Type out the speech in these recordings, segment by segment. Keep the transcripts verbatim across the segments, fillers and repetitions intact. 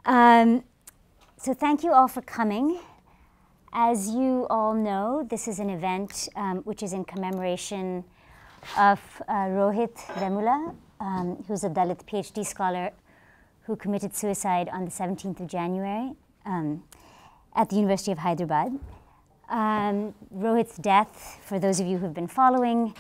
Um, so thank you all for coming. As you all know, this is an event um, which is in commemoration of uh, Rohith Vemula, um, who's a Dalit PhD scholar who committed suicide on the seventeenth of January um, at the University of Hyderabad. Um, Rohith's death, for those of you who've been following,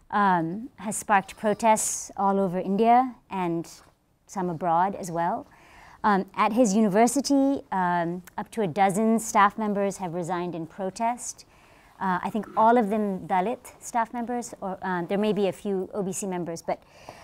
um, has sparked protests all over India and some abroad as well. Um, at his university, um, up to a dozen staff members have resigned in protest. Uh, I think all of them Dalit staff members, or um, there may be a few O B C members, but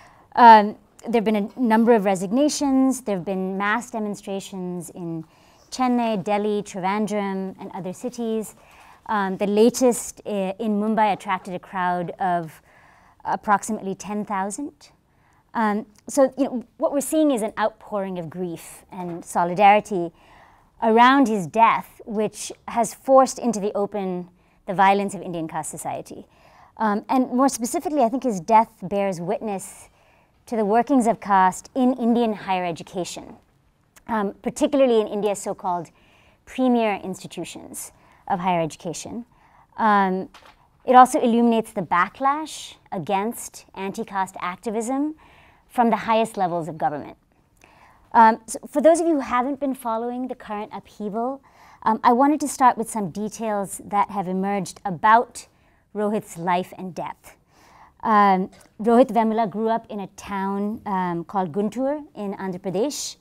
um, there have been a number of resignations. There have been mass demonstrations in Chennai, Delhi, Trivandrum, and other cities. Um, the latest uh, in Mumbai attracted a crowd of approximately ten thousand. Um, so, you know, what we're seeing is an outpouring of grief and solidarity around his death, which has forced into the open the violence of Indian caste society. Um, and more specifically, I think his death bears witness to the workings of caste in Indian higher education, um, particularly in India's so-called premier institutions of higher education. Um, it also illuminates the backlash against anti-caste activism from the highest levels of government. Um, so for those of you who haven't been following the current upheaval, um, I wanted to start with some details that have emerged about Rohith's life and death. Um, Rohith Vemula grew up in a town um, called Guntur in Andhra Pradesh.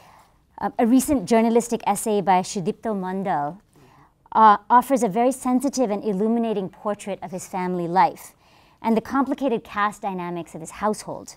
Uh, a recent journalistic essay by Sudipto Mandal uh, offers a very sensitive and illuminating portrait of his family life and the complicated caste dynamics of his household.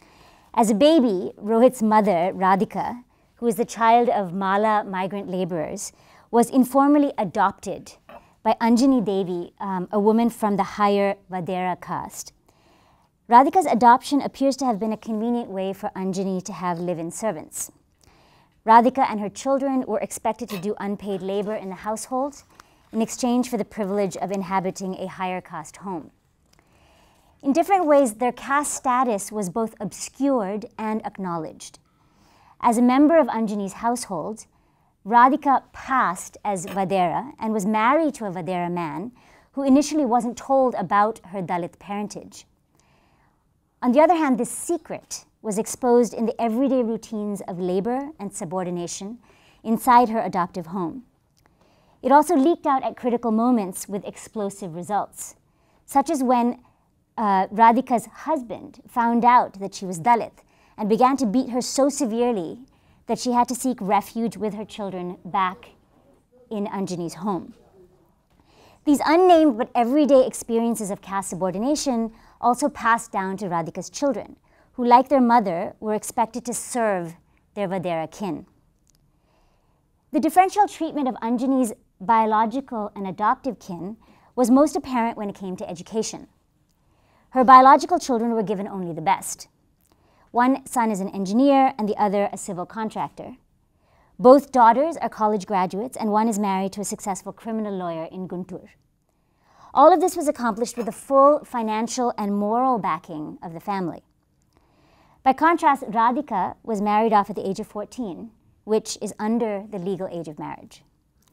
As a baby, Rohith's mother, Radhika, who is the child of Mala migrant laborers, was informally adopted by Anjani Devi, um, a woman from the higher Vadera caste. Radhika's adoption appears to have been a convenient way for Anjani to have live-in servants. Radhika and her children were expected to do unpaid labor in the household in exchange for the privilege of inhabiting a higher caste home. In different ways, their caste status was both obscured and acknowledged. As a member of Anjani's household, Radhika passed as Vadera and was married to a Vadera man who initially wasn't told about her Dalit parentage. On the other hand, this secret was exposed in the everyday routines of labor and subordination inside her adoptive home. It also leaked out at critical moments with explosive results, such as when Uh, Radhika's husband found out that she was Dalit and began to beat her so severely that she had to seek refuge with her children back in Anjani's home. These unnamed but everyday experiences of caste subordination also passed down to Radhika's children, who, like their mother, were expected to serve their Vadera kin. The differential treatment of Anjani's biological and adoptive kin was most apparent when it came to education. Her biological children were given only the best. One son is an engineer and the other a civil contractor. Both daughters are college graduates and one is married to a successful criminal lawyer in Guntur. All of this was accomplished with the full financial and moral backing of the family. By contrast, Radhika was married off at the age of fourteen, which is under the legal age of marriage.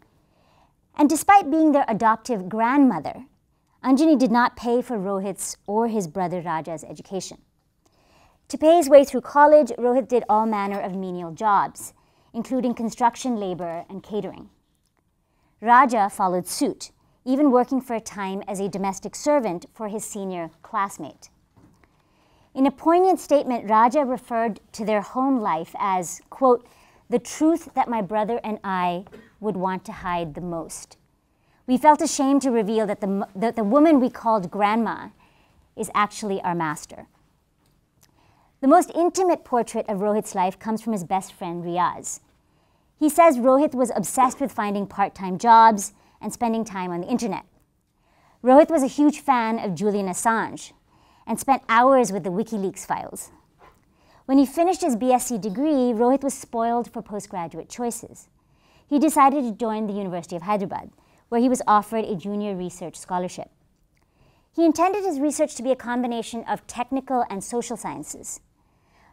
And despite being their adoptive grandmother, Anjani did not pay for Rohith's or his brother Raja's education. To pay his way through college, Rohith did all manner of menial jobs, including construction labor and catering. Raja followed suit, even working for a time as a domestic servant for his senior classmate. In a poignant statement, Raja referred to their home life as, quote, "the truth that my brother and I would want to hide the most. We felt ashamed to reveal that the, that the woman we called grandma is actually our master." The most intimate portrait of Rohith's life comes from his best friend, Riaz. He says Rohith was obsessed with finding part-time jobs and spending time on the internet. Rohith was a huge fan of Julian Assange and spent hours with the WikiLeaks files. When he finished his B S c degree, Rohith was spoiled for postgraduate choices. He decided to join the University of Hyderabad, where he was offered a junior research scholarship. He intended his research to be a combination of technical and social sciences.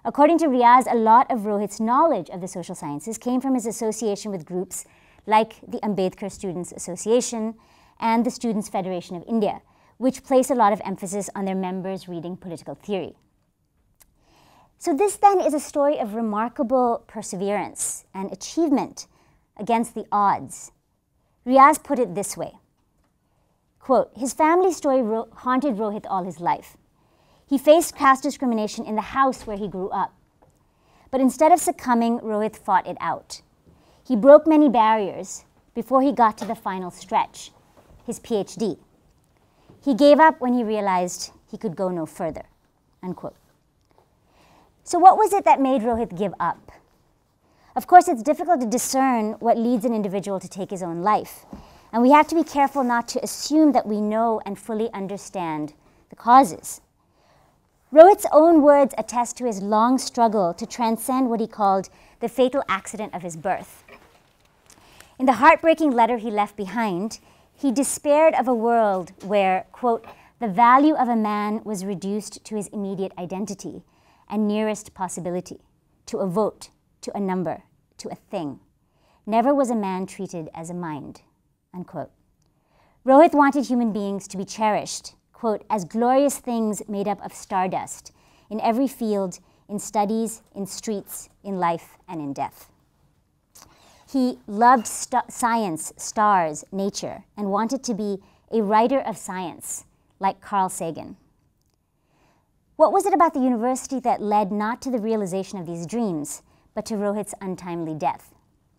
According to Riaz, a lot of Rohith's knowledge of the social sciences came from his association with groups like the Ambedkar Students Association and the Students' Federation of India, which place a lot of emphasis on their members reading political theory. So this then is a story of remarkable perseverance and achievement against the odds. Riaz put it this way, quote, his family story ro- haunted Rohith all his life. He faced caste discrimination in the house where he grew up. But instead of succumbing, Rohith fought it out. He broke many barriers before he got to the final stretch, his PhD. He gave up when he realized he could go no further, unquote. So what was it that made Rohith give up? Of course, it's difficult to discern what leads an individual to take his own life. And we have to be careful not to assume that we know and fully understand the causes. Rohith's own words attest to his long struggle to transcend what he called the fatal accident of his birth. In the heartbreaking letter he left behind, he despaired of a world where, quote, the value of a man was reduced to his immediate identity and nearest possibility, to a vote, to a number, to a thing. Never was a man treated as a mind, unquote. Rohith wanted human beings to be cherished, quote, as glorious things made up of stardust, in every field, in studies, in streets, in life, and in death. He loved st- science, stars, nature, and wanted to be a writer of science, like Carl Sagan. What was it about the university that led not to the realization of these dreams, but to Rohith's untimely death?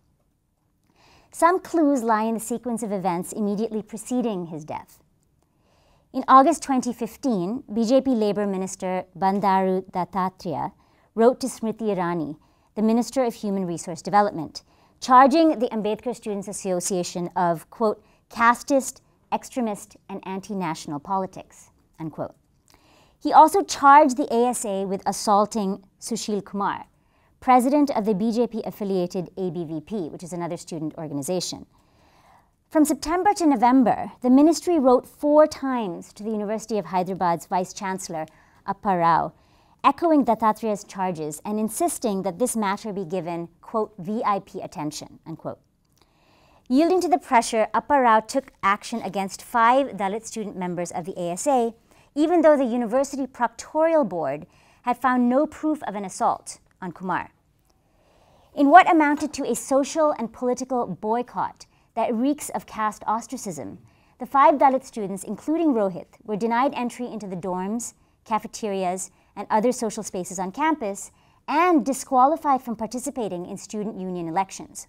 Some clues lie in the sequence of events immediately preceding his death. In August twenty fifteen, B J P Labour Minister Bandaru Dattatreya wrote to Smriti Irani, the Minister of Human Resource Development, charging the Ambedkar Students Association of, quote, casteist, extremist, and anti-national politics, unquote. He also charged the A S A with assaulting Sushil Kumar, president of the B J P-affiliated A B V P, which is another student organization. From September to November, the ministry wrote four times to the University of Hyderabad's Vice-Chancellor, Appa Rao, echoing Dattatreya's charges and insisting that this matter be given, quote, V I P attention, unquote. Yielding to the pressure, Appa Rao took action against five Dalit student members of the A S A, even though the university proctorial board had found no proof of an assault on Kumar. In what amounted to a social and political boycott that reeks of caste ostracism, the five Dalit students, including Rohith, were denied entry into the dorms, cafeterias, and other social spaces on campus, and disqualified from participating in student union elections.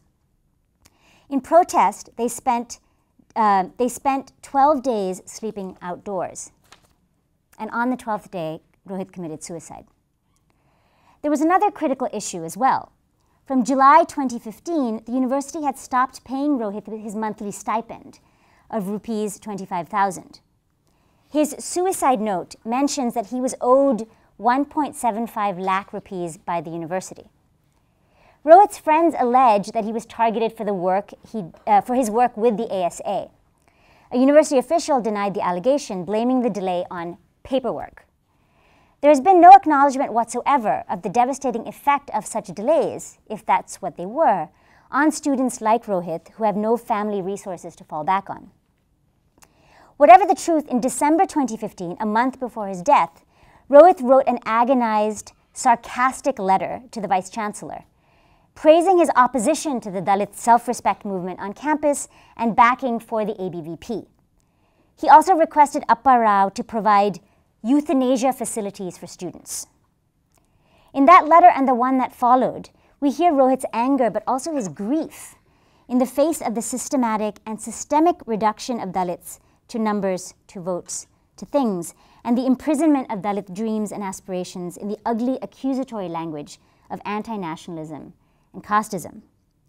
In protest, they spent, uh, they spent twelve days sleeping outdoors. And on the twelfth day, Rohith committed suicide. There was another critical issue as well. From July twenty fifteen, the university had stopped paying Rohith his monthly stipend of rupees twenty-five thousand. His suicide note mentions that he was owed one point seven five lakh rupees by the university. Rohith's friends allege that he was targeted for, the work he, uh, for his work with the A S A. A university official denied the allegation, blaming the delay on paperwork. There has been no acknowledgement whatsoever of the devastating effect of such delays, if that's what they were, on students like Rohith who have no family resources to fall back on. Whatever the truth, in December twenty fifteen, a month before his death, Rohith wrote an agonized, sarcastic letter to the Vice-Chancellor, praising his opposition to the Dalit self-respect movement on campus and backing for the A B V P. He also requested Appa Rao to provide euthanasia facilities for students. In that letter and the one that followed, we hear Rohith's anger but also his grief in the face of the systematic and systemic reduction of Dalits to numbers, to votes, to things, and the imprisonment of Dalit dreams and aspirations in the ugly accusatory language of anti-nationalism and casteism.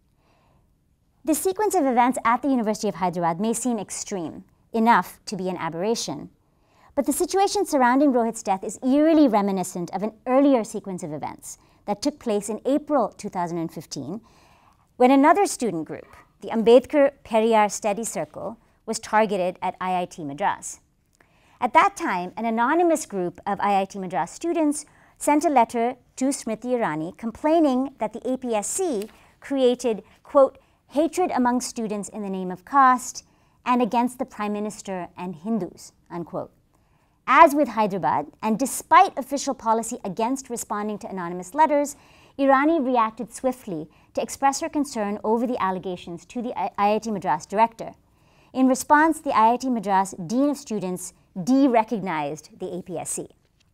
The sequence of events at the University of Hyderabad may seem extreme, enough to be an aberration, but the situation surrounding Rohith's death is eerily reminiscent of an earlier sequence of events that took place in April two thousand fifteen, when another student group, the Ambedkar Periyar Study Circle, was targeted at I I T Madras. At that time, an anonymous group of I I T Madras students sent a letter to Smriti Irani, complaining that the A P S C created, quote, hatred among students in the name of caste and against the Prime Minister and Hindus, unquote. As with Hyderabad, and despite official policy against responding to anonymous letters, Irani reacted swiftly to express her concern over the allegations to the I I T Madras director. In response, the I I T Madras Dean of Students de-recognized the A P S C.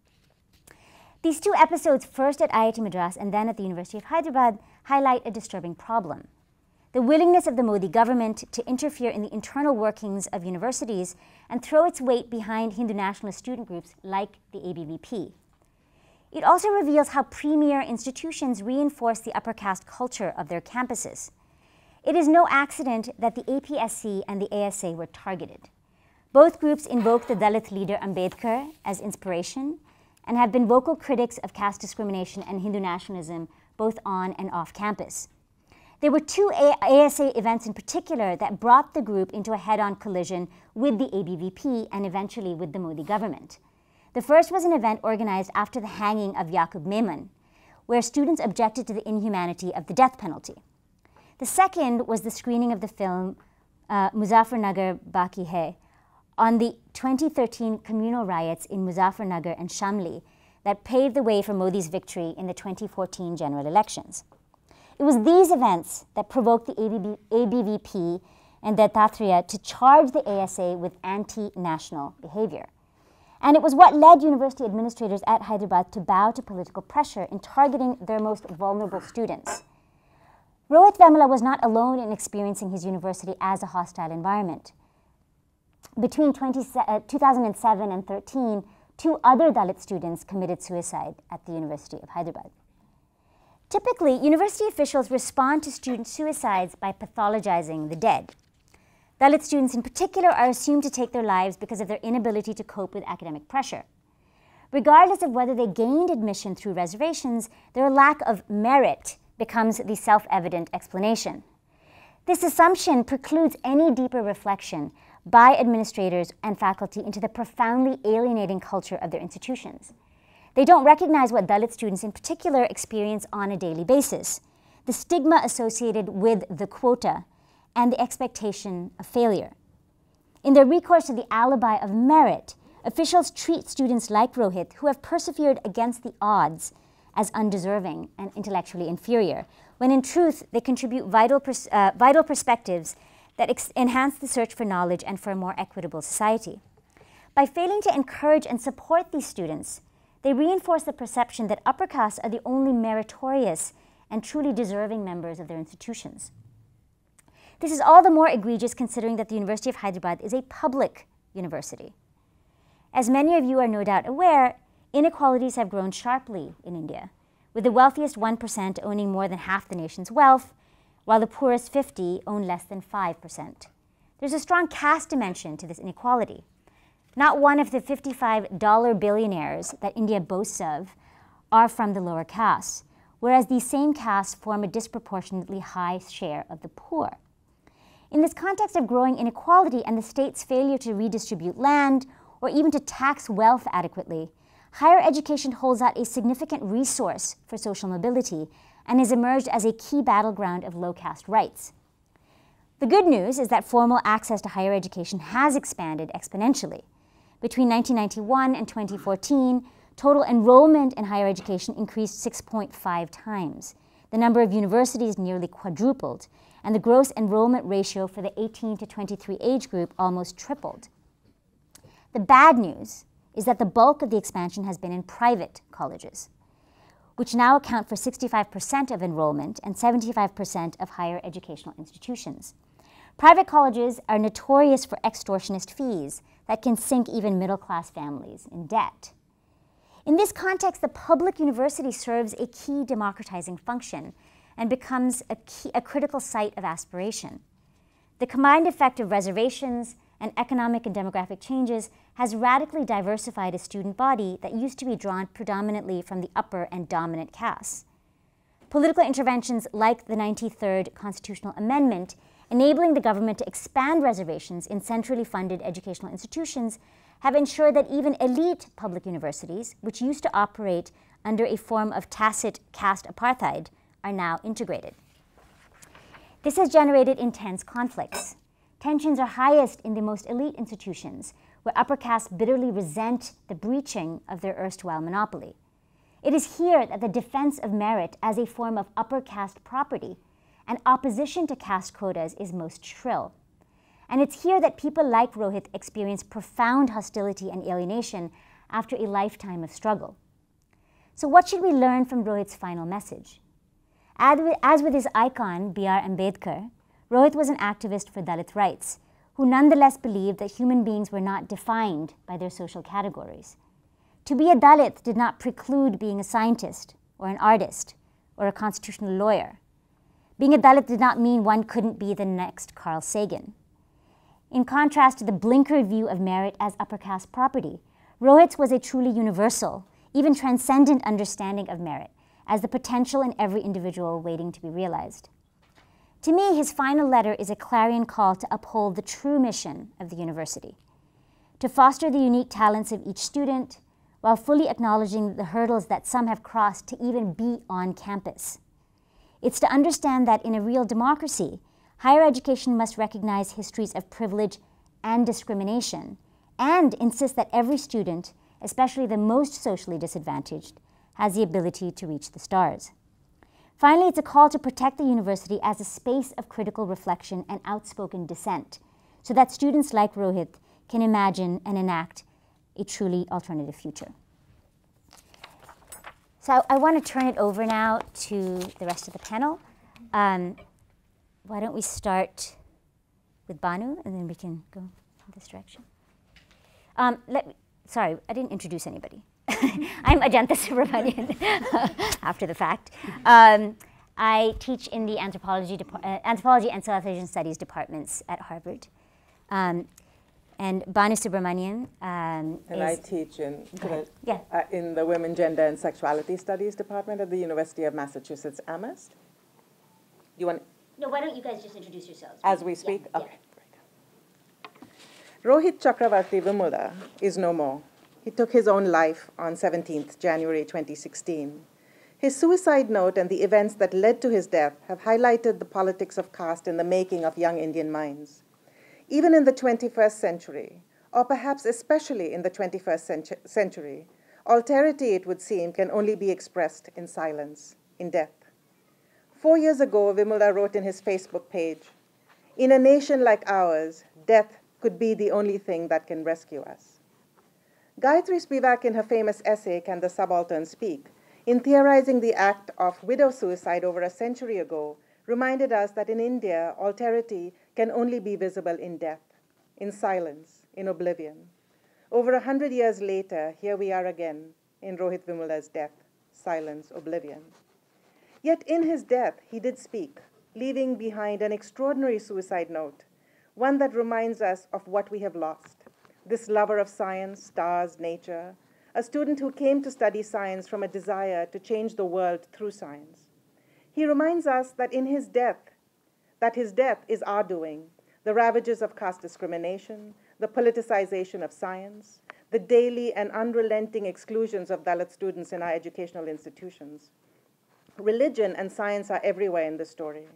These two episodes, first at I I T Madras and then at the University of Hyderabad, highlight a disturbing problem. The willingness of the Modi government to interfere in the internal workings of universities and throw its weight behind Hindu nationalist student groups like the A B V P. It also reveals how premier institutions reinforce the upper caste culture of their campuses. It is no accident that the A P S C and the A S A were targeted. Both groups invoke the Dalit leader Ambedkar as inspiration and have been vocal critics of caste discrimination and Hindu nationalism both on and off campus. There were two A S A events in particular that brought the group into a head-on collision with the A B V P and eventually with the Modi government. The first was an event organized after the hanging of Yaqub Memon, where students objected to the inhumanity of the death penalty. The second was the screening of the film uh, Muzaffarnagar Baki Hai on the twenty thirteen communal riots in Muzaffarnagar and Shamli that paved the way for Modi's victory in the twenty fourteen general elections. It was these events that provoked the A B V P and Dattatreya to charge the A S A with anti-national behavior. And it was what led university administrators at Hyderabad to bow to political pressure in targeting their most vulnerable students. Rohith Vemula was not alone in experiencing his university as a hostile environment. Between two thousand seven and thirteen, two other Dalit students committed suicide at the University of Hyderabad. Typically, university officials respond to student suicides by pathologizing the dead. Dalit students in particular are assumed to take their lives because of their inability to cope with academic pressure. Regardless of whether they gained admission through reservations, their lack of merit becomes the self-evident explanation. This assumption precludes any deeper reflection by administrators and faculty into the profoundly alienating culture of their institutions. They don't recognize what Dalit students in particular experience on a daily basis, the stigma associated with the quota and the expectation of failure. In their recourse to the alibi of merit, officials treat students like Rohith, who have persevered against the odds, as undeserving and intellectually inferior, when in truth they contribute vital, pers uh, vital perspectives that ex enhance the search for knowledge and for a more equitable society. By failing to encourage and support these students, they reinforce the perception that upper castes are the only meritorious and truly deserving members of their institutions. This is all the more egregious considering that the University of Hyderabad is a public university. As many of you are no doubt aware, inequalities have grown sharply in India, with the wealthiest one percent owning more than half the nation's wealth, while the poorest fifty own less than five percent. There's a strong caste dimension to this inequality. Not one of the fifty-five dollar billionaires that India boasts of are from the lower castes, whereas these same castes form a disproportionately high share of the poor. In this context of growing inequality and the state's failure to redistribute land or even to tax wealth adequately, higher education holds out a significant resource for social mobility and has emerged as a key battleground of low-caste rights. The good news is that formal access to higher education has expanded exponentially. Between nineteen ninety-one and twenty fourteen, total enrollment in higher education increased six point five times. The number of universities nearly quadrupled, and the gross enrollment ratio for the eighteen to twenty-three age group almost tripled. The bad news is that the bulk of the expansion has been in private colleges, which now account for sixty-five percent of enrollment and seventy-five percent of higher educational institutions. Private colleges are notorious for extortionist fees that can sink even middle-class families in debt. In this context, the public university serves a key democratizing function and becomes a, key, a critical site of aspiration. The combined effect of reservations and economic and demographic changes has radically diversified a student body that used to be drawn predominantly from the upper and dominant castes. Political interventions like the ninety-third Constitutional Amendment, enabling the government to expand reservations in centrally funded educational institutions, have ensured that even elite public universities, which used to operate under a form of tacit caste apartheid are now integrated. This has generated intense conflicts. Tensions are highest in the most elite institutions, where upper castes bitterly resent the breaching of their erstwhile monopoly. It is here that the defense of merit as a form of upper caste property and opposition to caste quotas is most shrill. And it's here that people like Rohith experience profound hostility and alienation after a lifetime of struggle. So what should we learn from Rohith's final message? As with his icon, B R Ambedkar, Rohith was an activist for Dalit rights, who nonetheless believed that human beings were not defined by their social categories. To be a Dalit did not preclude being a scientist, or an artist, or a constitutional lawyer. Being a Dalit did not mean one couldn't be the next Carl Sagan. In contrast to the blinkered view of merit as upper caste property, Rohith's was a truly universal, even transcendent understanding of merit as the potential in every individual waiting to be realized. To me, his final letter is a clarion call to uphold the true mission of the university, to foster the unique talents of each student while fully acknowledging the hurdles that some have crossed to even be on campus. It's to understand that in a real democracy, higher education must recognize histories of privilege and discrimination and insist that every student, especially the most socially disadvantaged, has the ability to reach the stars. Finally, it's a call to protect the university as a space of critical reflection and outspoken dissent, so that students like Rohith can imagine and enact a truly alternative future. So I want to turn it over now to the rest of the panel. Um, why don't we start with Banu, and then we can go in this direction. Um, let me, sorry, I didn't introduce anybody. I'm Ajantha Subramanian, after the fact. Um, I teach in the Anthropology, uh, Anthropology and South Asian Studies departments at Harvard. Um, and Banu Subramanian um, And I teach in, I, yeah. uh, in the Women, Gender and Sexuality Studies department at the University of Massachusetts, Amherst. Do you want? No, why don't you guys just introduce yourselves? As we speak? Yeah, Okay, yeah. Great. Rohith Chakravarti Vemula is no more. He took his own life on seventeenth January twenty sixteen. His suicide note and the events that led to his death have highlighted the politics of caste in the making of young Indian minds. Even in the twenty-first century, or perhaps especially in the twenty-first century, alterity, it would seem, can only be expressed in silence, in death. Four years ago, Vemula wrote in his Facebook page, "In a nation like ours, death could be the only thing that can rescue us." Gayatri Spivak, in her famous essay, Can the Subaltern Speak, in theorizing the act of widow suicide over a century ago, reminded us that in India, alterity can only be visible in death, in silence, in oblivion. Over a hundred years later, here we are again in Rohith Vemula's death, silence, oblivion. Yet in his death, he did speak, leaving behind an extraordinary suicide note, one that reminds us of what we have lost. This lover of science, stars, nature, a student who came to study science from a desire to change the world through science. He reminds us that in his death, that his death is our doing, the ravages of caste discrimination, the politicization of science, the daily and unrelenting exclusions of Dalit students in our educational institutions. Religion and science are everywhere in the story.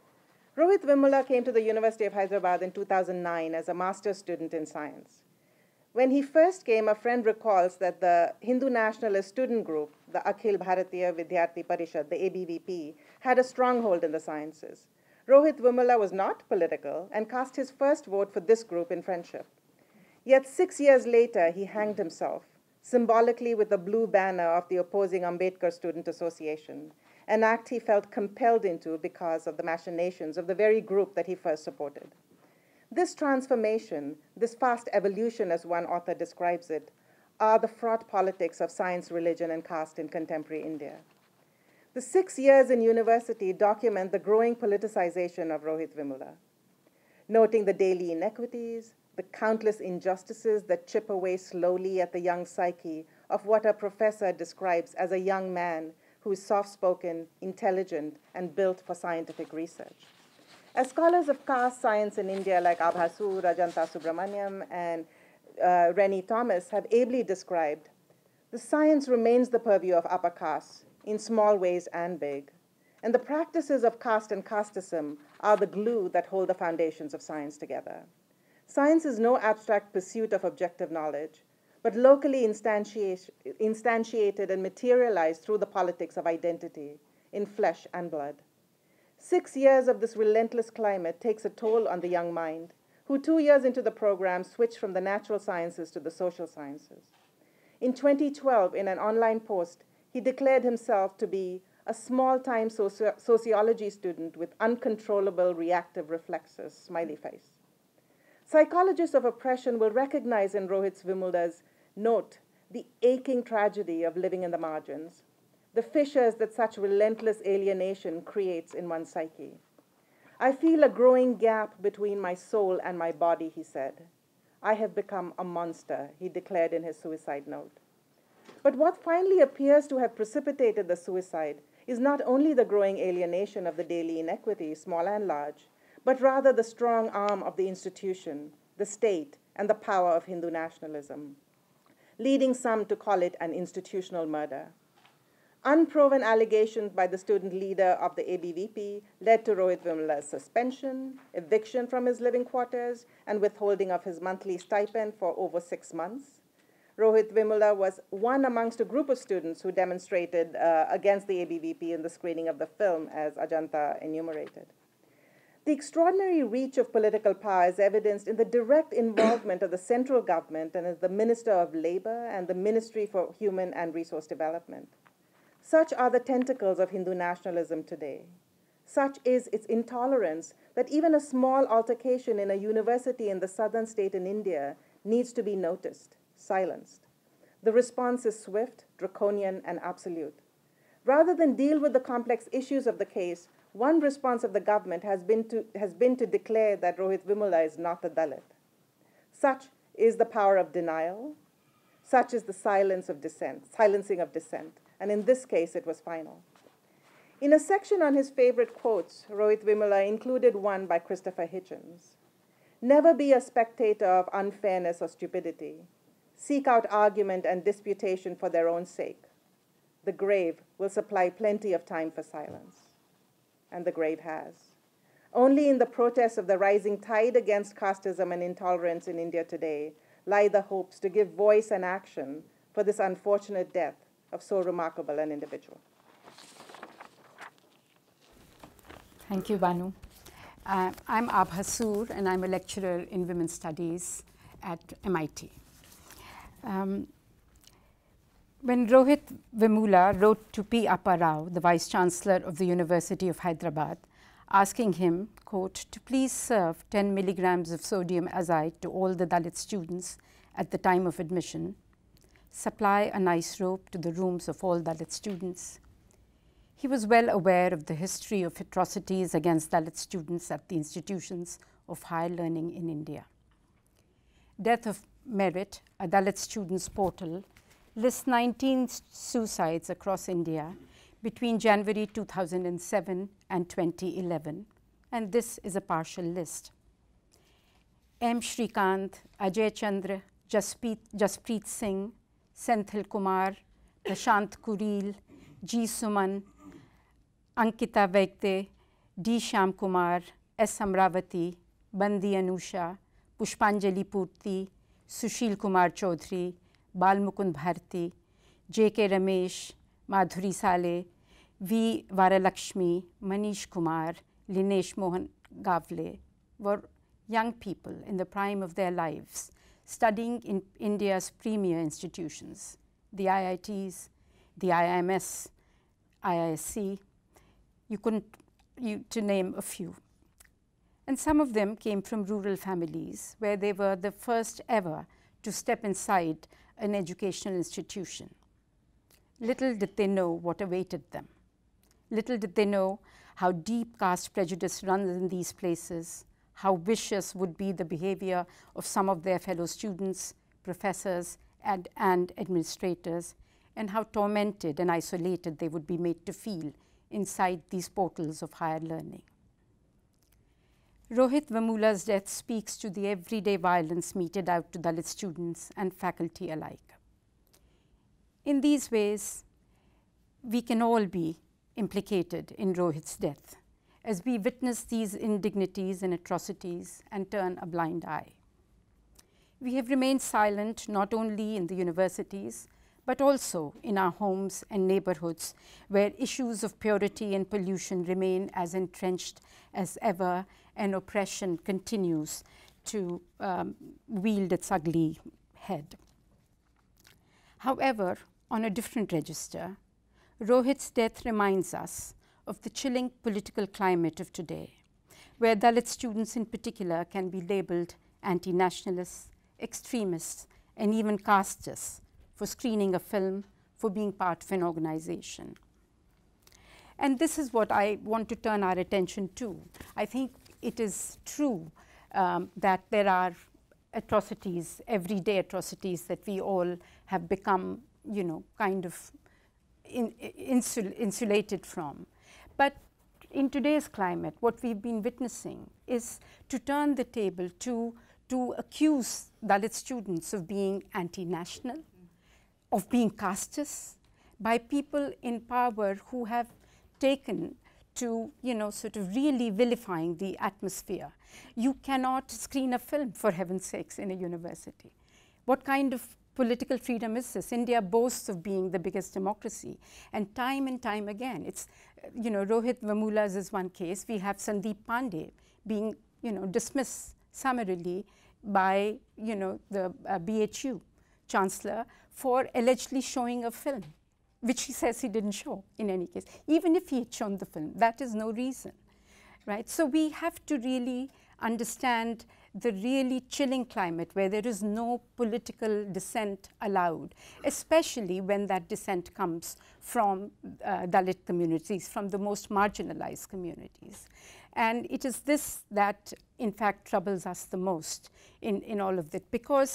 Rohith Vemula came to the University of Hyderabad in two thousand nine as a master's student in science. When he first came, a friend recalls that the Hindu nationalist student group, the Akhil Bharatiya Vidyarthi Parishad, the A B V P, had a stronghold in the sciences. Rohith Vemula was not political and cast his first vote for this group in friendship. Yet six years later, he hanged himself, symbolically with the blue banner of the opposing Ambedkar Student Association, an act he felt compelled into because of the machinations of the very group that he first supported. This transformation, this fast evolution, as one author describes it, are the fraught politics of science, religion, and caste in contemporary India. The six years in university document the growing politicization of Rohith Vemula, noting the daily inequities, the countless injustices that chip away slowly at the young psyche of what a professor describes as a young man who is soft-spoken, intelligent, and built for scientific research. As scholars of caste science in India like Abha, Ajantha, Subramaniam, and uh, Rennie Thomas have ably described, The science remains the purview of upper castes in small ways and big. And the practices of caste and casteism are the glue that hold the foundations of science together. Science is no abstract pursuit of objective knowledge, but locally instantiated and materialized through the politics of identity in flesh and blood. Six years of this relentless climate takes a toll on the young mind, who two years into the program switched from the natural sciences to the social sciences. In twenty twelve, in an online post, he declared himself to be a small-time soci sociology student with uncontrollable reactive reflexes, smiley face. Psychologists of oppression will recognize in Rohith Vemula's note the aching tragedy of living in the margins, the fissures that such relentless alienation creates in one's psyche. I feel a growing gap between my soul and my body, he said. I have become a monster, he declared in his suicide note. But what finally appears to have precipitated the suicide is not only the growing alienation of the daily inequities, small and large, but rather the strong arm of the institution, the state, and the power of Hindu nationalism, leading some to call it an institutional murder. Unproven allegations by the student leader of the A B V P led to Rohith Vemula's suspension, eviction from his living quarters, and withholding of his monthly stipend for over six months. Rohith Vemula was one amongst a group of students who demonstrated uh, against the A B V P in the screening of the film, as Ajantha enumerated. The extraordinary reach of political power is evidenced in the direct involvement of the central government and as the Minister of Labor and the Ministry for Human and Resource Development. Such are the tentacles of Hindu nationalism today. Such is its intolerance that even a small altercation in a university in the southern state in India needs to be noticed, silenced. The response is swift, draconian, and absolute. Rather than deal with the complex issues of the case, one response of the government has been to, has been to declare that Rohith Vemula is not a Dalit. Such is the power of denial. Such is the silence of dissent, silencing of dissent. And in this case, it was final. In a section on his favorite quotes, Rohith Vemula included one by Christopher Hitchens. Never be a spectator of unfairness or stupidity. Seek out argument and disputation for their own sake. The grave will supply plenty of time for silence. And the grave has. Only in the protests of the rising tide against casteism and intolerance in India today lie the hopes to give voice and action for this unfortunate death of so remarkable an individual. Thank you, Banu. Uh, I'm Abha, and I'm a lecturer in women's studies at M I T. Um, when Rohith Vemula wrote to P. Appa Rao, the Vice Chancellor of the University of Hyderabad, asking him, quote, to please serve ten milligrams of sodium azide to all the Dalit students at the time of admission, supply a nice rope to the rooms of all Dalit students. He was well aware of the history of atrocities against Dalit students at the institutions of higher learning in India. Death of Merit, a Dalit students' portal, lists nineteen suicides across India between January two thousand seven and twenty eleven, and this is a partial list. M. Shrikant, Ajay Chandra, Jasprit, Jasprit Singh, Senthil Kumar, Prashant Kuril, G. Suman, Ankita Yengde, D. Shyam Kumar, S. Amravati, Bandi Anusha, Pushpanjali Purti, Sushil Kumar Chaudhary, Balmukund Bharti, J. K. Ramesh, Madhuri Sale, V. Varalakshmi, Manish Kumar, Linesh Mohan Gavle were young people in the prime of their lives, studying in India's premier institutions, the I I Ts, the I I M S, I I S C, you couldn't, you, to name a few. And some of them came from rural families where they were the first ever to step inside an educational institution. Little did they know what awaited them. Little did they know how deep caste prejudice runs in these places, how vicious would be the behavior of some of their fellow students, professors, and, and administrators, and how tormented and isolated they would be made to feel inside these portals of higher learning. Rohith Vemula's death speaks to the everyday violence meted out to Dalit students and faculty alike. in these ways, we can all be implicated in Rohith's death as we witness these indignities and atrocities and turn a blind eye. We have remained silent not only in the universities, but also in our homes and neighborhoods where issues of purity and pollution remain as entrenched as ever and oppression continues to um, wield its ugly head. However, on a different register, Rohith's death reminds us of the chilling political climate of today, where Dalit students in particular can be labeled anti-nationalists, extremists, and even castists for screening a film, for being part of an organization. And this is what I want to turn our attention to. I think it is true um, that there are atrocities, everyday atrocities that we all have become, you know, kind of in, insul insulated from. But in today's climate, what we've been witnessing is to turn the table to, to accuse Dalit students of being anti-national, of being castists, by people in power who have taken to, you know, sort of really vilifying the atmosphere. You cannot screen a film, for heaven's sakes, in a university. What kind of political freedom is this? India boasts of being the biggest democracy, and time and time again, it's, you know, Rohith Vemula's is one case. We have Sandeep Pandey being, you know, dismissed summarily by, you know, the uh, B H U chancellor for allegedly showing a film, which he says he didn't show in any case. Even if he had shown the film, that is no reason, right? So we have to really understand the really chilling climate where there is no political dissent allowed, especially when that dissent comes from uh, Dalit communities, from the most marginalized communities. And it is this that, in fact, troubles us the most in, in all of that, because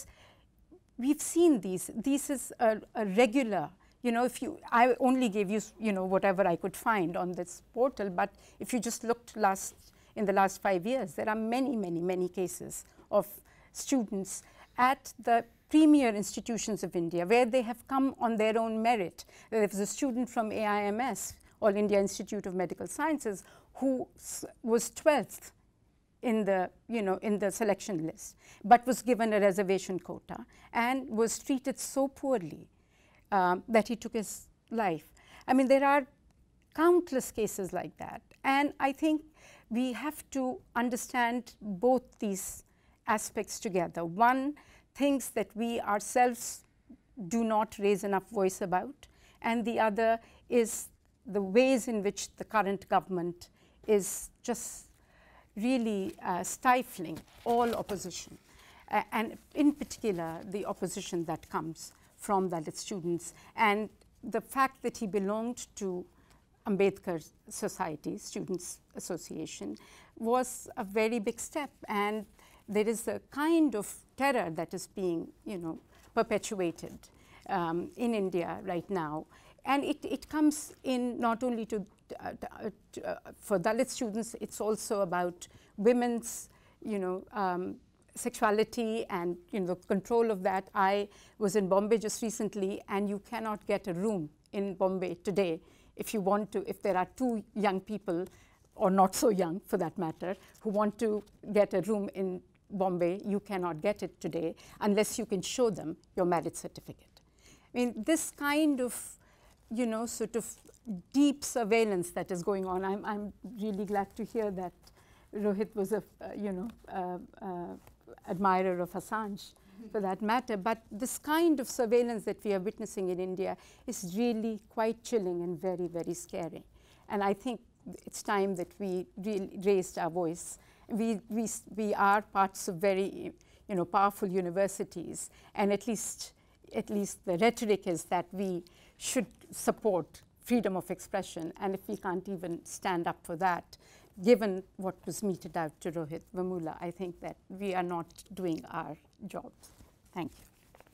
we've seen these. This is a, a regular, you know, if you, I only gave you, you know, whatever I could find on this portal, but if you just looked last, in the last five years, there are many, many, many cases of students at the premier institutions of India where they have come on their own merit. There was a student from A I M S, All India Institute of Medical Sciences, who was twelfth in the, you know, in the selection list, but was given a reservation quota and was treated so poorly um, that he took his life. I mean, there are countless cases like that. And I think we have to understand both these aspects together. One, things that we ourselves do not raise enough voice about, and the other is the ways in which the current government is just really uh, stifling all opposition, uh, and in particular the opposition that comes from Dalit students. And the fact that he belonged to Ambedkar Society, Students Association, was a very big step. And there is a kind of terror that is being, you know, perpetuated um, in India right now. And it, it comes in not only to, uh, to uh, for Dalit students, it's also about women's, you know, um, sexuality and, you know, the control of that. I was in Bombay just recently, and you cannot get a room in Bombay today if you want to, if there are two young people, or not so young for that matter, who want to get a room in Bombay, you cannot get it today unless you can show them your marriage certificate. I mean, this kind of, you know, sort of deep surveillance that is going on. I'm, I'm really glad to hear that Rohith was a, uh, you know, uh, uh, admirer of Assange, for that matter. But this kind of surveillance that we are witnessing in India is really quite chilling and very, very scary. And I think it's time that we really raised our voice. We, we, we are parts of very, you know, powerful universities, and at least, at least the rhetoric is that we should support freedom of expression. And if we can't even stand up for that, given what was meted out to Rohith Vemula, I think that we are not doing our jobs. Thank you.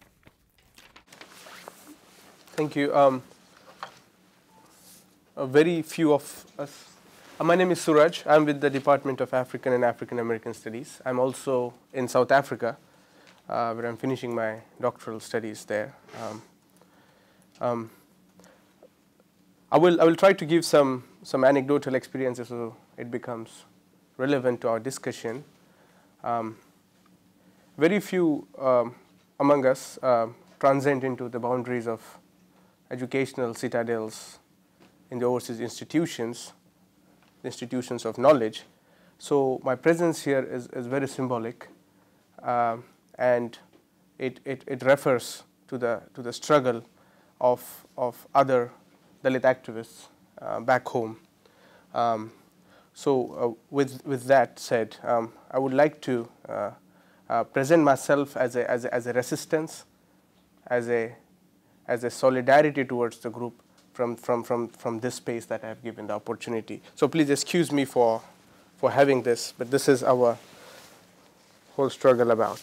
Thank you. Um, a very few of us. Uh, my name is Suraj. I'm with the Department of African and African American Studies. I'm also in South Africa, uh, where I'm finishing my doctoral studies there. Um, Um, I will I will try to give some some anecdotal experiences so it becomes relevant to our discussion. Um, very few um, among us uh, transcend into the boundaries of educational citadels in the overseas institutions, the institutions of knowledge. So my presence here is, is very symbolic, uh, and it, it, it refers to the to the struggle of of other Dalit activists uh, back home. Um, so uh, with with that said, um, I would like to uh, uh, present myself as a, as a as a resistance, as a as a solidarity towards the group from from from from this space that I have given the opportunity. So please excuse me for for having this, but this is our whole struggle about.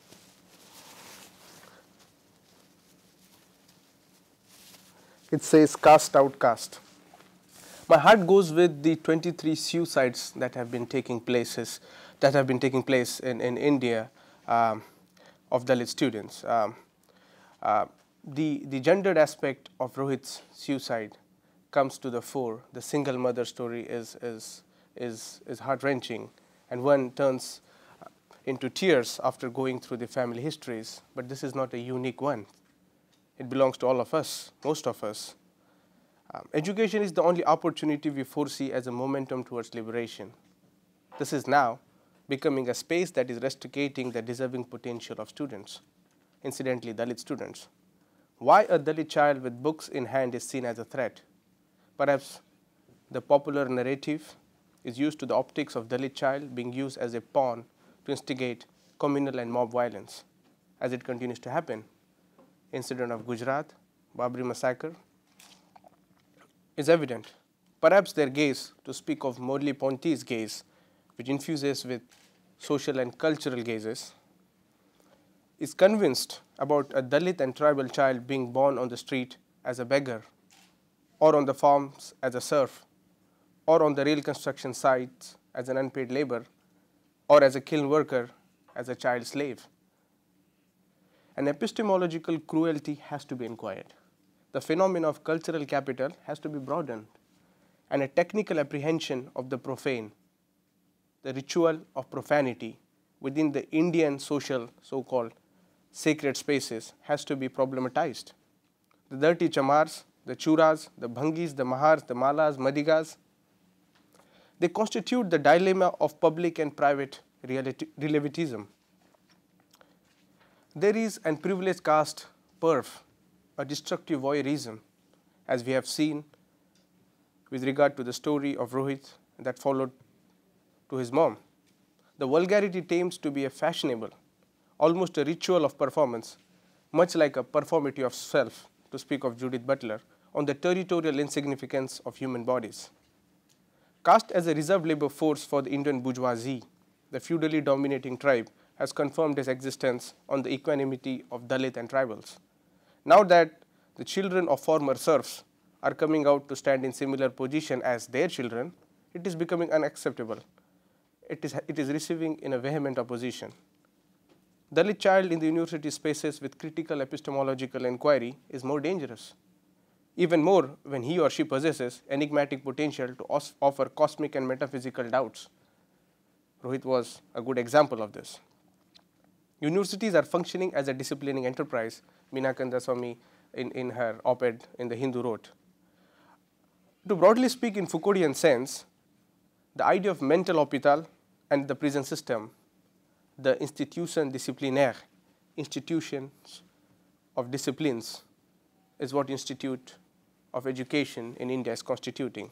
It says cast outcast. My heart goes with the twenty-three suicides that have been taking places that have been taking place in, in India um, of Dalit students. Um, uh, the the gendered aspect of Rohith's suicide comes to the fore. The single mother story is is is is heart-wrenching, and one turns into tears after going through the family histories. But this is not a unique one. It belongs to all of us, most of us. Um, education is the only opportunity we foresee as a momentum towards liberation. This is now becoming a space that is replicating the deserving potential of students, incidentally Dalit students. Why a Dalit child with books in hand is seen as a threat? Perhaps the popular narrative is used to the optics of Dalit child being used as a pawn to instigate communal and mob violence, as it continues to happen. Incident of Gujarat, Babri massacre, is evident. Perhaps their gaze, to speak of Morley-Ponty's gaze, which infuses with social and cultural gazes, is convinced about a Dalit and tribal child being born on the street as a beggar, or on the farms as a serf, or on the rail construction sites as an unpaid labor, or as a kiln worker as a child slave. An epistemological cruelty has to be inquired. The phenomena of cultural capital has to be broadened, and a technical apprehension of the profane, the ritual of profanity within the Indian social so-called sacred spaces has to be problematized. The dirty chamars, the churas, the bhangis, the mahars, the malas, madigas, they constitute the dilemma of public and private relativism. There is an privileged caste perf, a destructive voyeurism, as we have seen with regard to the story of Rohith that followed to his mom. The vulgarity tends to be a fashionable, almost a ritual of performance, much like a performity of self, to speak of Judith Butler, on the territorial insignificance of human bodies. Caste as a reserved labor force for the Indian bourgeoisie, the feudally dominating tribe, has confirmed its existence on the equanimity of Dalit and tribals. Now that the children of former serfs are coming out to stand in similar position as their children, it is becoming unacceptable. It is, it is receiving in a vehement opposition. Dalit child in the university spaces with critical epistemological inquiry is more dangerous, even more when he or she possesses enigmatic potential to offer cosmic and metaphysical doubts. Rohith was a good example of this. Universities are functioning as a disciplining enterprise, Meena Kandaswamy in, in her op-ed in the Hindu wrote. To broadly speak in Foucauldian sense, the idea of mental hospital and the prison system, the institution disciplinaire, institutions of disciplines, is what Institute of Education in India is constituting.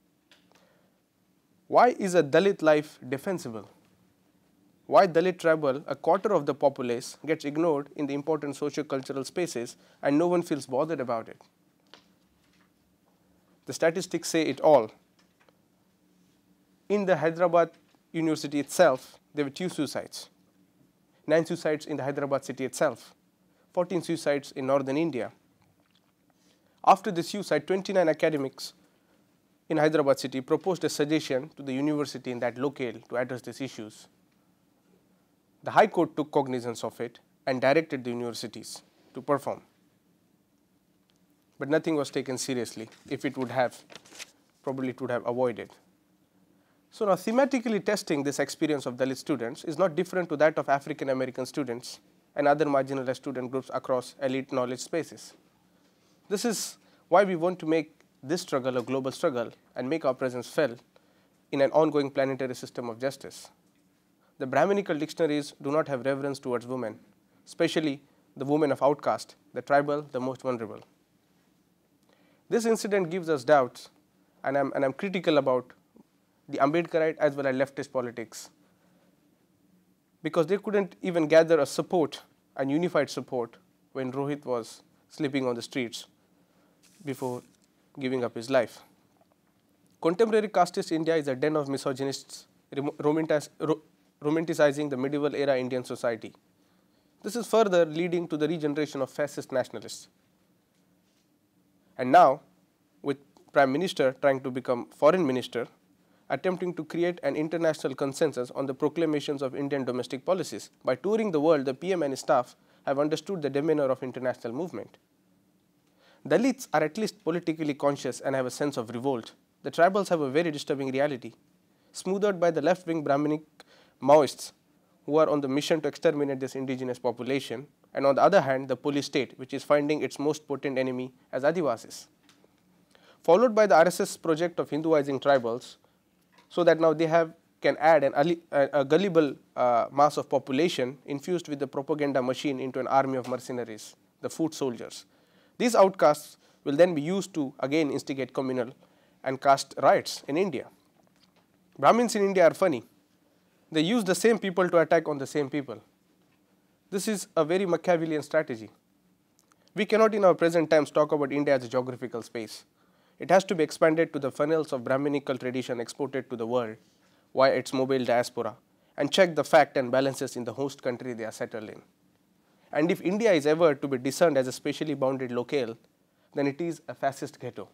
Why is a Dalit life defensible? Why Dalit tribal, a quarter of the populace, gets ignored in the important socio-cultural spaces and no one feels bothered about it? The statistics say it all. In the Hyderabad University itself, there were two suicides. Nine suicides in the Hyderabad city itself, fourteen suicides in northern India. After the suicide, twenty-nine academics in Hyderabad city proposed a suggestion to the university in that locale to address these issues. The High Court took cognizance of it and directed the universities to perform. but nothing was taken seriously. If it would have, probably it would have avoided. So now thematically testing this experience of Dalit students is not different to that of African American students and other marginalized student groups across elite knowledge spaces. This is why we want to make this struggle a global struggle and make our presence felt in an ongoing planetary system of justice. The Brahminical dictionaries do not have reverence towards women, especially the women of outcaste, the tribal, the most vulnerable. This incident gives us doubts, and I'm, and I'm critical about the Ambedkarite as well as leftist politics, because they couldn't even gather a support and unified support when Rohith was sleeping on the streets before giving up his life. Contemporary casteist India is a den of misogynists romanticizing the medieval era Indian society. This is further leading to the regeneration of fascist nationalists. And now, with Prime Minister trying to become Foreign Minister, attempting to create an international consensus on the proclamations of Indian domestic policies. By touring the world, the P M and his staff have understood the demeanor of international movement. Dalits are at least politically conscious and have a sense of revolt. The tribals have a very disturbing reality, smoothed by the left-wing Brahminic Maoists who are on the mission to exterminate this indigenous population, and on the other hand, the police state, which is finding its most potent enemy as Adivasis. Followed by the R S S project of Hinduizing tribals, so that now they have can add an, a, a gullible uh, mass of population infused with the propaganda machine into an army of mercenaries, the foot soldiers. These outcasts will then be used to again instigate communal and caste riots in India. Brahmins in India are funny. They use the same people to attack on the same people. This is a very Machiavellian strategy. We cannot in our present times talk about India as a geographical space. It has to be expanded to the funnels of Brahminical tradition exported to the world via its mobile diaspora, and check the fact and balances in the host country they are settled in. And if India is ever to be discerned as a spatially bounded locale, then it is a fascist ghetto.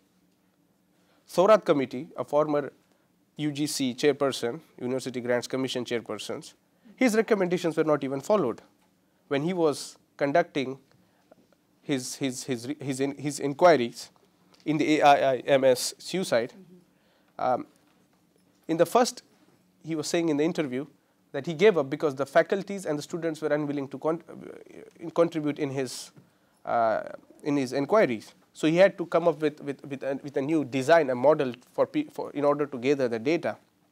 Sorat Committee, a former U G C chairperson, University Grants Commission chairpersons, his recommendations were not even followed. When he was conducting his, his, his, his, in, his inquiries in the A I I M S suicide, um, in the first, he was saying in the interview that he gave up because the faculties and the students were unwilling to con uh, contribute in his, uh, in his inquiries. So he had to come up with, with, with, a, with a new design, a model for, P for in order to gather the data.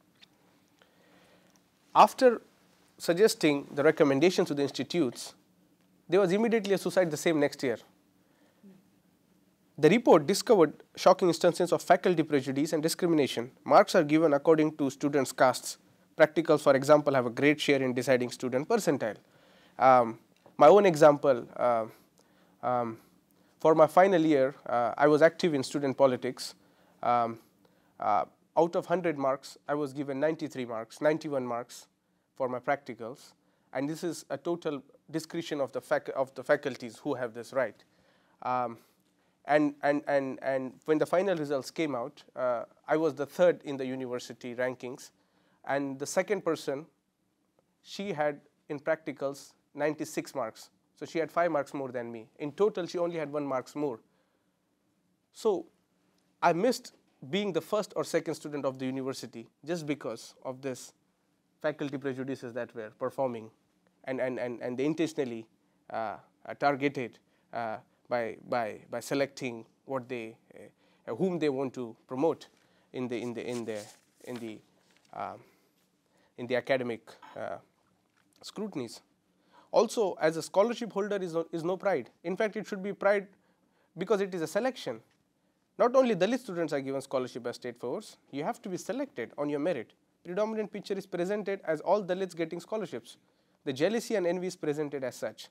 After suggesting the recommendations to the institutes, there was immediately a suicide the same next year. The report discovered shocking instances of faculty prejudice and discrimination. Marks are given according to students' castes. Practicals, for example, have a great share in deciding student percentile. Um, my own example, uh, um, for my final year, uh, I was active in student politics. Um, uh, out of one hundred marks, I was given ninety-three marks, ninety-one marks for my practicals. And this is a total discretion of the, fac of the faculties who have this right. Um, and, and, and, and when the final results came out, uh, I was the third in the university rankings. And the second person, she had in practicals ninety-six marks. So she had five marks more than me. In total, she only had one marks more. So I missed being the first or second student of the university just because of this faculty prejudices that were performing, and, and, and, and they intentionally uh, targeted uh, by, by, by selecting what they, uh, whom they want to promote in the, in the, in the, in the, um, in the academic uh, scrutinies. Also, as a scholarship holder is no, is no pride. In fact, it should be pride because it is a selection. Not only Dalit students are given scholarship as state force, you have to be selected on your merit. Predominant picture is presented as all Dalits getting scholarships. The jealousy and envy is presented as such.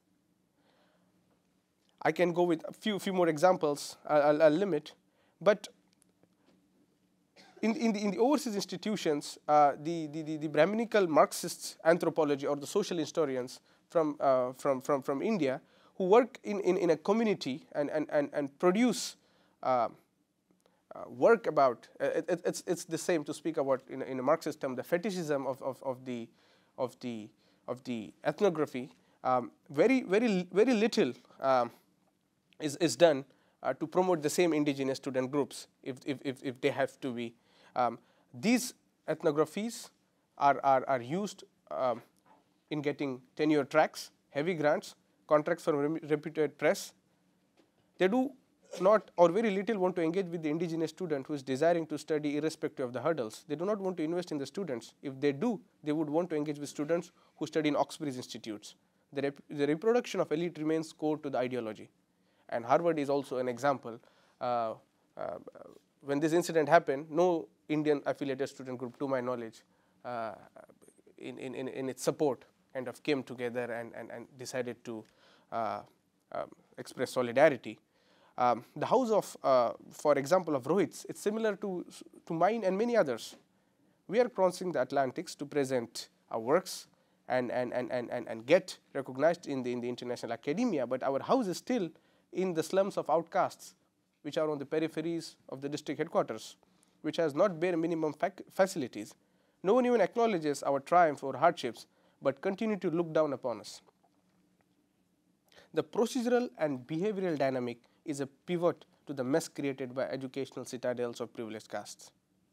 I can go with a few, few more examples, I'll, I'll limit, but In, in, the, in the overseas institutions, uh, the, the, the, the Brahminical Marxists anthropology or the social historians from, uh, from, from, from India who work in, in, in a community and, and, and, and produce uh, uh, work about, uh, it, it's, it's the same to speak about in, in a Marxist term, the fetishism of, of, of, the, of, the, of the ethnography. Um, very, very, very little um, is, is done uh, to promote the same indigenous student groups if, if, if, if they have to be. Um, these ethnographies are, are, are used um, in getting tenure tracks, heavy grants, contracts from reputed press. They do not or very little want to engage with the indigenous student who is desiring to study irrespective of the hurdles. They do not want to invest in the students. If they do, they would want to engage with students who study in Oxbridge institutes. The, rep the reproduction of elite remains core to the ideology. And Harvard is also an example. Uh, uh, when this incident happened, no Indian affiliated student group, to my knowledge, uh, in, in, in its support kind of came together and, and, and decided to uh, um, express solidarity. Um, the house of, uh, for example, of Rohith's, it's similar to, to mine and many others. We are crossing the Atlantics to present our works and, and, and, and, and, and get recognized in the, in the international academia, but our house is still in the slums of outcasts, which are on the peripheries of the district headquarters, which has not bare minimum fac facilities. No one even acknowledges our triumph or hardships, but continue to look down upon us. The procedural and behavioral dynamic is a pivot to the mess created by educational citadels of privileged castes.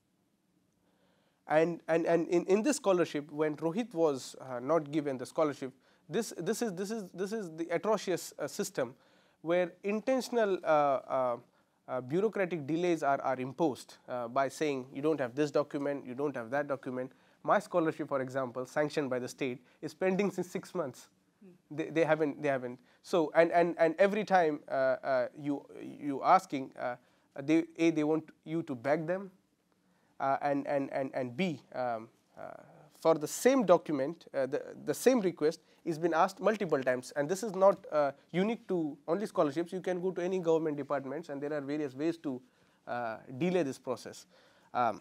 And, and, and in, in this scholarship, when Rohith was uh, not given the scholarship, this, this, is, this, is, this is the atrocious uh, system where intentional uh, uh, uh, bureaucratic delays are, are imposed uh, by saying you don't have this document, you don't have that document. My scholarship, for example, sanctioned by the state, is pending since six months. They, they haven't, they haven't. So, and, and, and every time uh, uh, you, you asking, uh, they, A, they want you to beg them, uh, and, and, and, and B, um, uh, for the same document, uh, the, the same request is been asked multiple times. And this is not uh, unique to only scholarships. You can go to any government departments, and there are various ways to uh, delay this process. Um,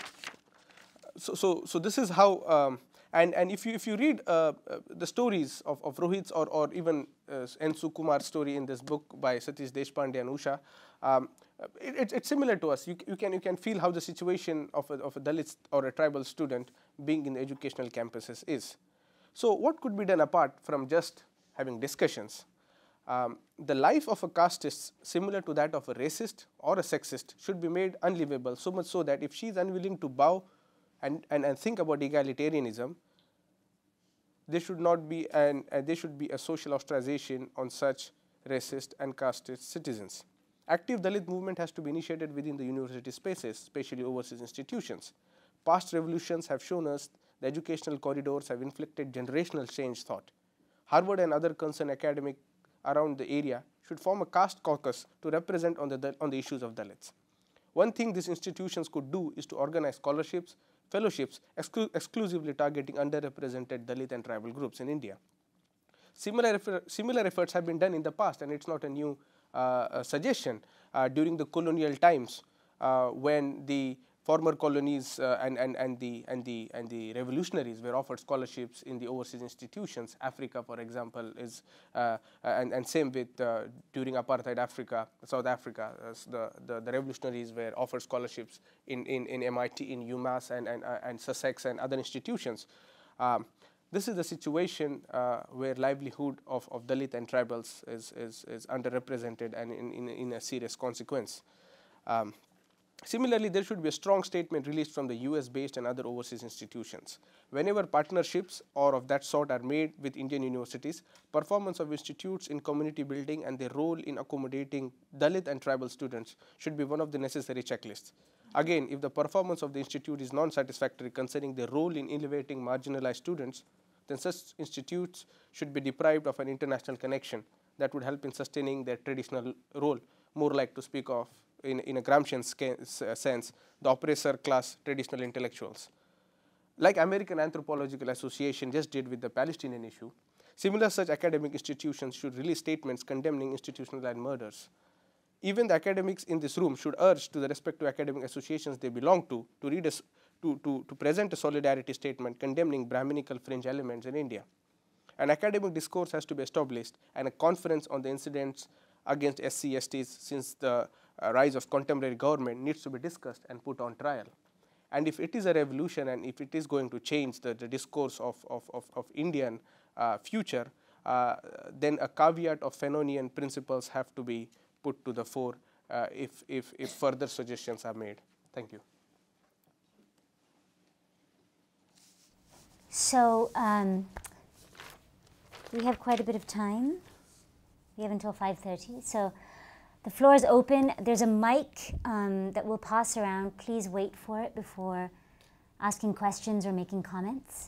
so, so, so this is how, um, And, and if you if you read uh, uh, the stories of, of Rohith's or, or even uh, N. Sukumar's story in this book by Satish Deshpande and Usha, um, it, it, it's similar to us. You, you can you can feel how the situation of a, of a Dalit or a tribal student being in the educational campuses is. So what could be done apart from just having discussions? Um, the life of a casteist, similar to that of a racist or a sexist, should be made unlivable, so much so that if she is unwilling to bow And, and, and think about egalitarianism, there should not be an uh, there should be a social ostracization on such racist and casteist citizens. Active Dalit movement has to be initiated within the university spaces, especially overseas institutions. Past revolutions have shown us the educational corridors have inflicted generational change thought. Harvard and other concerned academic around the area should form a caste caucus to represent on the on the issues of Dalits. One thing these institutions could do is to organize scholarships, fellowships exclu exclusively targeting underrepresented Dalit and tribal groups in India. Similar, similar efforts have been done in the past, and it's not a new uh, suggestion. Uh, during the colonial times, uh, when the former colonies uh, and, and, and, the, and, the, and the revolutionaries were offered scholarships in the overseas institutions. Africa, for example, is, uh, and, and same with uh, during apartheid Africa, South Africa, uh, the, the, the revolutionaries were offered scholarships in, in, in M I T, in UMass, and, and, uh, and Sussex, and other institutions. Um, this is the situation uh, where livelihood of, of Dalit and tribals is, is, is underrepresented and in, in, in a serious consequence. Um, Similarly, there should be a strong statement released from the U S based and other overseas institutions. Whenever partnerships or of that sort are made with Indian universities, performance of institutes in community building and their role in accommodating Dalit and tribal students should be one of the necessary checklists. Again, if the performance of the institute is non-satisfactory concerning their role in elevating marginalized students, then such institutes should be deprived of an international connection that would help in sustaining their traditional role, more like to speak of In, in a Gramscian sense, the oppressor class traditional intellectuals. Like American Anthropological Association just did with the Palestinian issue, similar such academic institutions should release statements condemning institutionalized murders. Even the academics in this room should urge to the respective academic associations they belong to to, read a, to, to, to present a solidarity statement condemning Brahminical fringe elements in India. An academic discourse has to be established, and a conference on the incidents against S C S Ts since the uh, rise of contemporary government needs to be discussed and put on trial. And if it is a revolution and if it is going to change the, the discourse of, of, of, of Indian uh, future, uh, then a caveat of Fanonian principles have to be put to the fore uh, if, if, if further suggestions are made. Thank you. So um, we have quite a bit of time. We have until five thirty. So the floor is open. There's a mic um, that we'll pass around. Please wait for it before asking questions or making comments.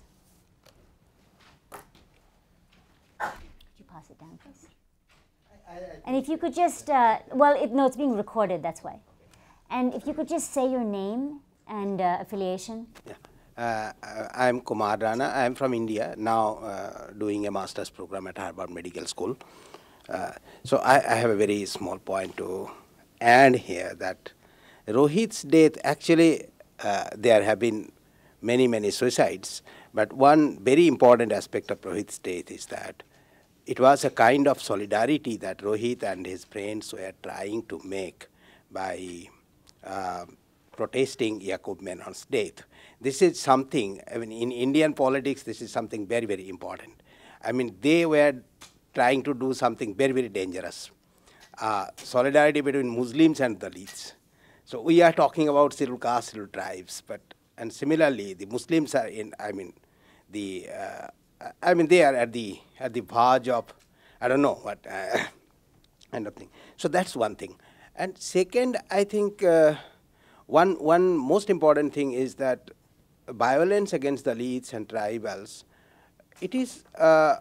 Could you pass it down, please? I, I, I and if you could just, uh, well, it, no, it's being recorded, that's why. And if you could just say your name and uh, affiliation. Yeah. Uh, I am Kumar Rana. I am from India, now uh, doing a master's program at Hyderabad Medical School. Uh, so I, I have a very small point to add here, that Rohith's death, actually uh, there have been many, many suicides, but one very important aspect of Rohith's death is that it was a kind of solidarity that Rohith and his friends were trying to make by uh, protesting Yaqub Menon's death. This is something, I mean, in Indian politics, this is something very, very important. I mean, they were trying to do something very, very dangerous. Uh, solidarity between Muslims and Dalits. So we are talking about scheduled caste, scheduled tribes, but, and similarly, the Muslims are in, I mean, the, uh, I mean, they are at the, at the verge of, I don't know what, uh, kind of thing. So that's one thing. And second, I think, uh, One, one most important thing is that violence against Dalits and tribals, it is, uh,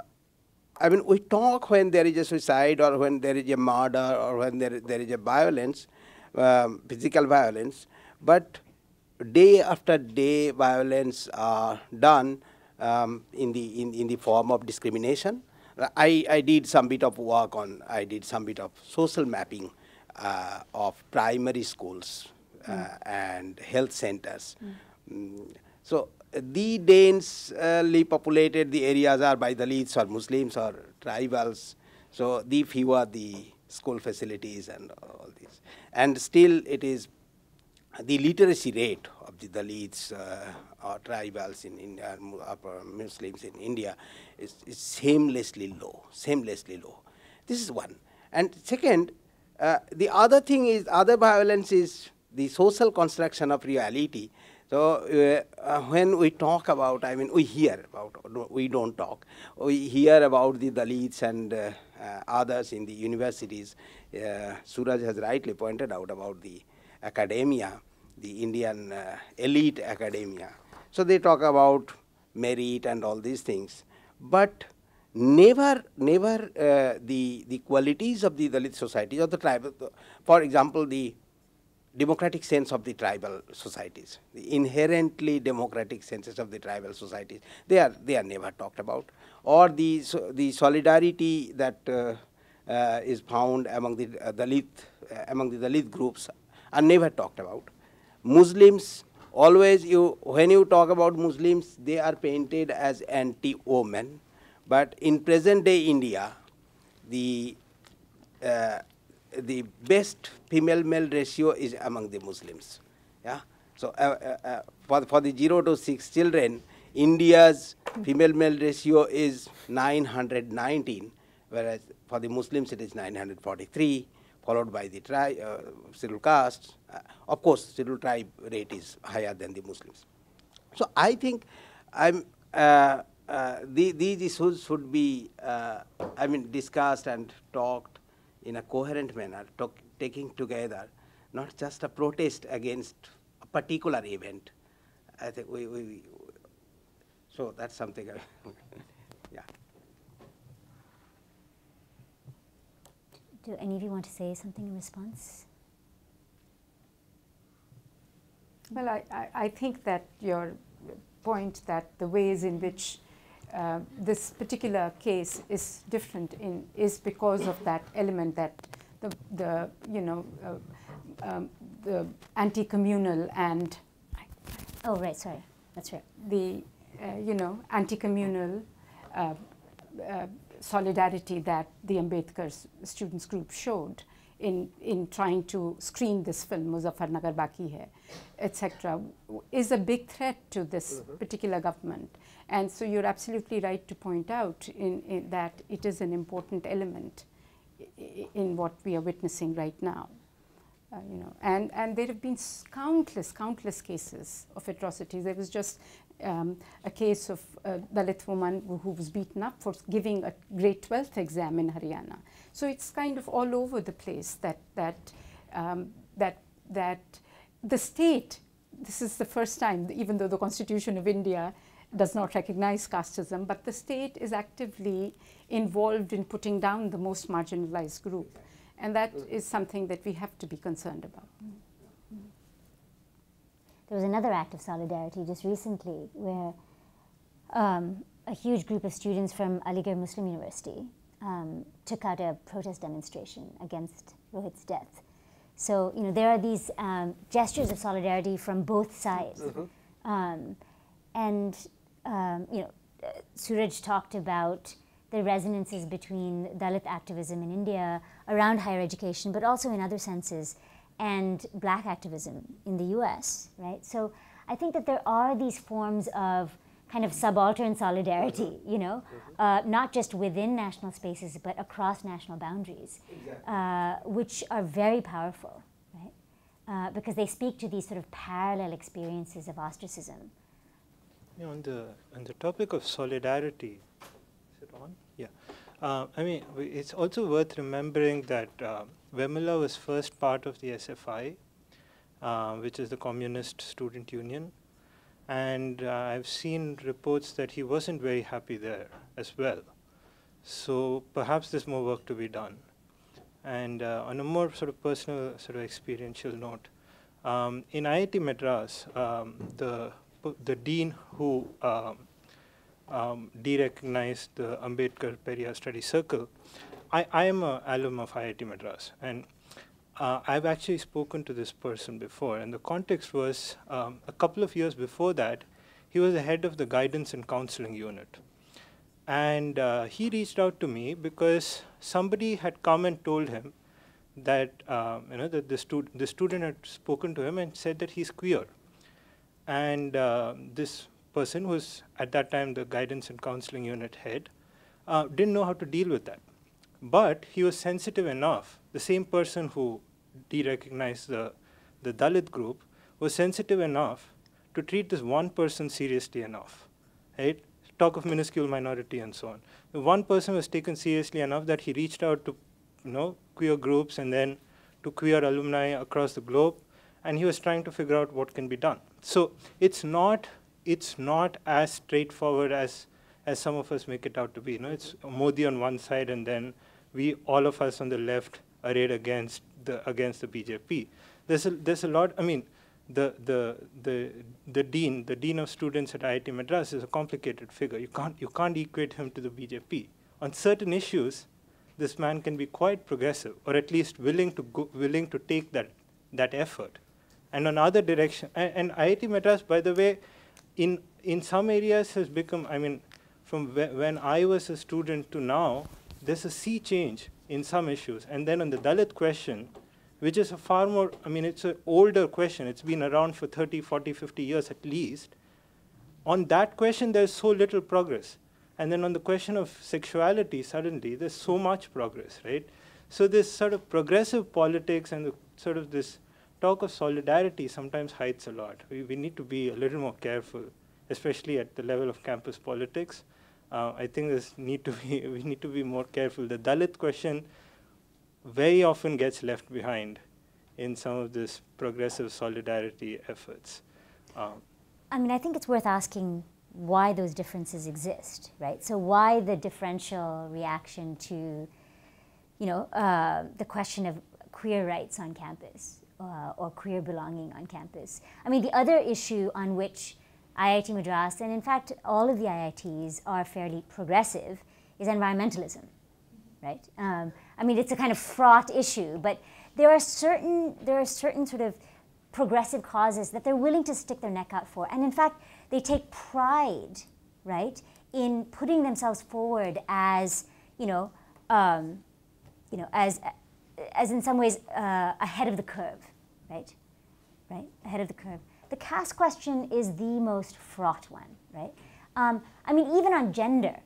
I mean, we talk when there is a suicide or when there is a murder or when there, there is a violence, um, physical violence, but day after day violence are done um, in, the, in, in the form of discrimination. I, I did some bit of work on, I did some bit of social mapping uh, of primary schools. Uh, mm. and health centers. Mm. Mm. So the densely populated the areas are by Dalits or Muslims or tribals. So the fewer the school facilities and all this. And still it is the literacy rate of the Dalits uh, or tribals in India, or Muslims in India is, is shamelessly low, shamelessly low. This is one. And second, uh, the other thing is, other violence is the social construction of reality. So uh, uh, when we talk about, I mean, we hear about, we don't talk, we hear about the Dalits and uh, uh, others in the universities. Uh, Suraj has rightly pointed out about the academia, the Indian uh, elite academia. So they talk about merit and all these things, but never, never uh, the, the qualities of the Dalit societies or the tribal, for example, the democratic sense of the tribal societies, the inherently democratic senses of the tribal societies, they are, they are never talked about. Or the, so, the solidarity that uh, uh, is found among the uh, Dalit, uh, among the Dalit groups are never talked about. Muslims, always you, when you talk about Muslims, they are painted as anti-women, but in present day India, the uh, the best female-male ratio is among the Muslims. Yeah. So uh, uh, for, for the zero to six children, India's female-male ratio is nine hundred nineteen, whereas for the Muslims it is nine hundred forty-three, followed by the tri uh, scheduled castes. Uh, of course, scheduled tribe rate is higher than the Muslims. So I think I'm, uh, uh, the, these issues should be, uh, I mean, discussed and talked in a coherent manner, talk, taking together, not just a protest against a particular event. I think we, we, we so that's something, I, yeah. Do any of you want to say something in response? Well, I, I, I think that your point that the ways in which Uh, this particular case is different in is because of that element that the, the you know uh, um, the anti-communal and oh right sorry that's right the uh, you know anti-communal uh, uh, solidarity that the Ambedkar students group showed in in trying to screen this film Muzaffarnagar Baki Hai, et cetera, is a big threat to this mm-hmm. particular government. And so you're absolutely right to point out in, in that it is an important element in what we are witnessing right now. Uh, you know, and, and there have been countless, countless cases of atrocities. There was just um, a case of a Dalit woman who, who was beaten up for giving a grade twelfth exam in Haryana. So it's kind of all over the place that, that, um, that, that the state, this is the first time, even though the Constitution of India does not recognize casteism, but the state is actively involved in putting down the most marginalized group. And that is something that we have to be concerned about. There was another act of solidarity just recently where um, a huge group of students from Aligarh Muslim University um, took out a protest demonstration against Rohith's death. So, you know, there are these um, gestures of solidarity from both sides. Mm-hmm. um, and, um, you know, uh, Suraj talked about the resonances between Dalit activism in India around higher education, but also in other senses, and black activism in the U S, right? So I think that there are these forms of kind of subaltern solidarity, you know, uh, not just within national spaces, but across national boundaries, exactly. uh, which are very powerful, right? Uh, because they speak to these sort of parallel experiences of ostracism. You know, on the, on the topic of solidarity, is it on? Yeah. Uh, I mean, it's also worth remembering that uh, Vemula was first part of the S F I, uh, which is the Communist Student Union. And uh, I've seen reports that he wasn't very happy there as well. So perhaps there's more work to be done. And uh, on a more sort of personal, sort of experiential note, um, in I I T Madras, um, the, the dean who um, Um, de-recognized the Ambedkar Periyar Study Circle, I, I am an alum of I I T Madras, and uh, I've actually spoken to this person before, and the context was um, a couple of years before that, he was the head of the guidance and counseling unit. And uh, he reached out to me because somebody had come and told him that, um, you know, that the, stud the student had spoken to him and said that he's queer. And uh, this person who was at that time the guidance and counseling unit head, uh, didn't know how to deal with that. But he was sensitive enough, the same person who de-recognized the, the Dalit group was sensitive enough to treat this one person seriously enough, right? Talk of minuscule minority and so on. The one person was taken seriously enough that he reached out to, you know, queer groups and then to queer alumni across the globe, and he was trying to figure out what can be done. So it's not it's not as straightforward as, as some of us make it out to be. You know, it's Modi on one side, and then we, all of us on the left, arrayed against the against the B J P. There's a there's a lot. I mean, the the the the dean, the dean of students at I I T Madras is a complicated figure. You can't you can't equate him to the B J P. On certain issues, this man can be quite progressive, or at least willing to go, willing to take that that effort. And on other direction, and, and I I T Madras, by the way, in in some areas has become, I mean, from wh when I was a student to now, there's a sea change in some issues. And then on the Dalit question, which is a far more, I mean, it's an older question. It's been around for thirty, forty, fifty years at least. On that question, there's so little progress. And then on the question of sexuality, suddenly, there's so much progress, right? So this sort of progressive politics and the, sort of this talk of solidarity sometimes hides a lot. We, we need to be a little more careful, especially at the level of campus politics. Uh, I think this need to be, we need to be more careful. The Dalit question very often gets left behind in some of this progressive solidarity efforts. Um, I mean, I think it's worth asking why those differences exist, right? So why the differential reaction to, you know, uh, the question of queer rights on campus? Uh, or queer belonging on campus. I mean, the other issue on which I I T Madras, and in fact all of the I I Ts are fairly progressive, is environmentalism, right? Um, I mean, it's a kind of fraught issue, but there are certain, there are certain sort of progressive causes that they're willing to stick their neck out for. And in fact, they take pride, right, in putting themselves forward as, you know, um, you know, as, as in some ways uh, ahead of the curve. Right, right, ahead of the curve. The caste question is the most fraught one, right? Um, I mean, even on gender,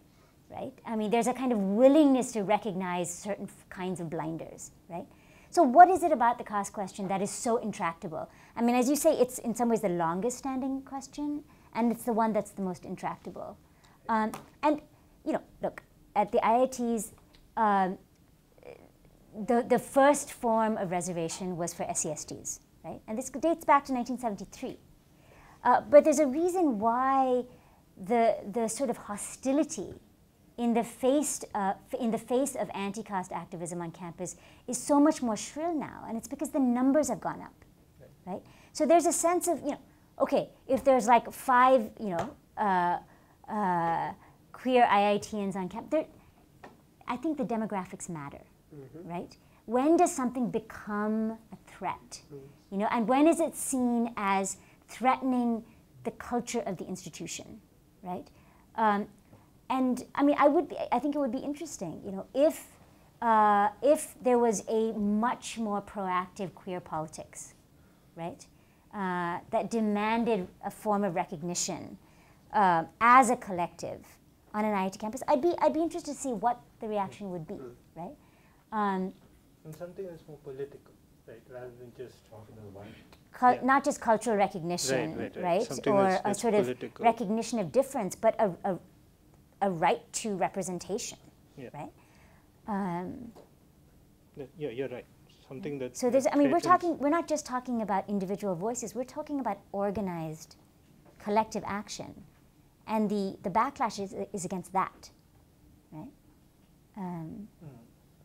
right? I mean, there's a kind of willingness to recognize certain kinds of blinders, right? So what is it about the caste question that is so intractable? I mean, as you say, it's in some ways the longest standing question, and it's the one that's the most intractable. Um, and, you know, look, at the I I Ts, um, the, the first form of reservation was for S C S Ts, right? And this dates back to nineteen seventy-three. Uh, but there's a reason why the, the sort of hostility in the face, uh, in the face of anti-caste activism on campus is so much more shrill now, and it's because the numbers have gone up, right? right? So there's a sense of, you know, okay, if there's like five, you know, uh, uh, queer I I Tians on campus, I think the demographics matter, mm-hmm. right? When does something become a threat, mm. you know, and when is it seen as threatening the culture of the institution, right? Um, And I mean, I would. Be, I think it would be interesting, you know, if uh, if there was a much more proactive queer politics, right, uh, that demanded a form of recognition uh, as a collective on an I I T campus. I'd be I'd be interested to see what the reaction would be, right? Um, and something that's more political, right, rather than just yeah. Not just cultural recognition, right, right, right, right. or that's, a that's sort political. of recognition of difference, but a, a a right to representation, yeah. right? Um, yeah, you're right. Something that. So there's, I mean, we're talking. We're not just talking about individual voices. We're talking about organized, collective action, and the the backlash is is against that, right? Um, mm.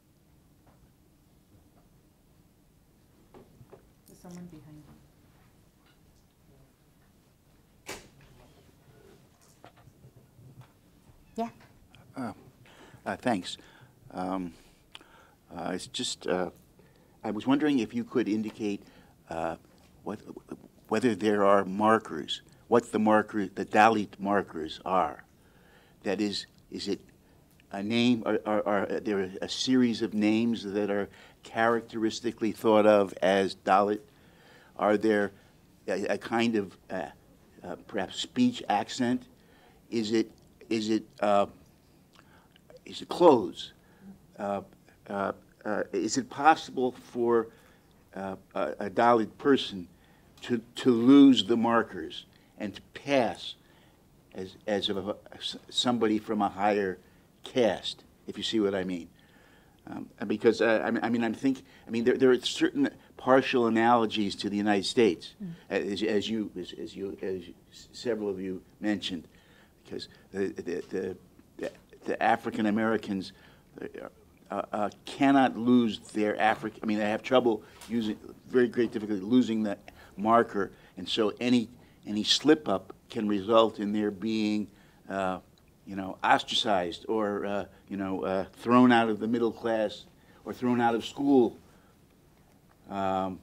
There's someone behind you. Yeah. Uh, uh, thanks. Um, uh, it's just, uh, I was wondering if you could indicate uh, what, whether there are markers, what the marker, the Dalit markers are. That is, is it a name, are, are, are there a series of names that are characteristically thought of as Dalit? Are there a, a kind of uh, uh, perhaps speech accent? Is it Is it uh, is it clothes? Uh, uh, uh, is it possible for uh, a, a Dalit person to to lose the markers and to pass as as a, somebody from a higher caste? If you see what I mean, um, because uh, I, mean, I mean I'm think I mean there there are certain partial analogies to the United States, mm. as, as you as, as you as several of you mentioned. Because the, the, the, the, the African Americans uh, uh, cannot lose their African, I mean, they have trouble using, very great difficulty losing the marker, and so any, any slip up can result in their being, uh, you know, ostracized or, uh, you know, uh, thrown out of the middle class or thrown out of school. Um,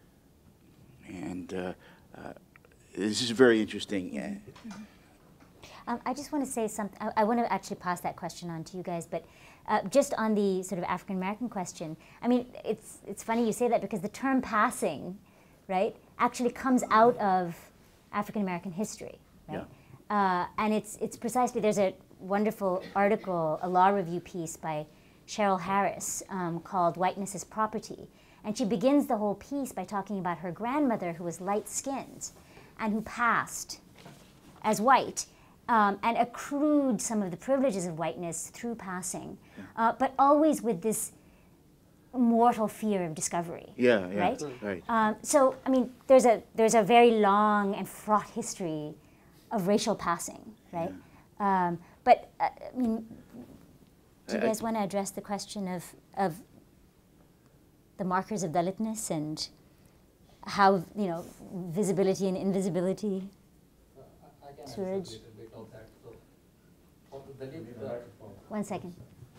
and uh, uh, this is very interesting. Uh, Um, I just want to say something. I, I want to actually pass that question on to you guys, but uh, just on the sort of African American question, I mean, it's it's funny you say that because the term passing, right, actually comes out of African American history, right? Yeah. Uh, and it's it's precisely, there's a wonderful article, a law review piece by Cheryl Harris um, called "Whiteness is Property," and she begins the whole piece by talking about her grandmother who was light-skinned and who passed as white. Um, and accrued some of the privileges of whiteness through passing, uh, but always with this mortal fear of discovery. Yeah, yeah, right. right. Um, so, I mean, there's a there's a very long and fraught history of racial passing, right? Yeah. Um, but uh, I mean, do you guys want to address the question of of the markers of Dalitness and how, you know, visibility and invisibility? Uh, I can Suraj? Of that. So, for the Dalit, uh, One second.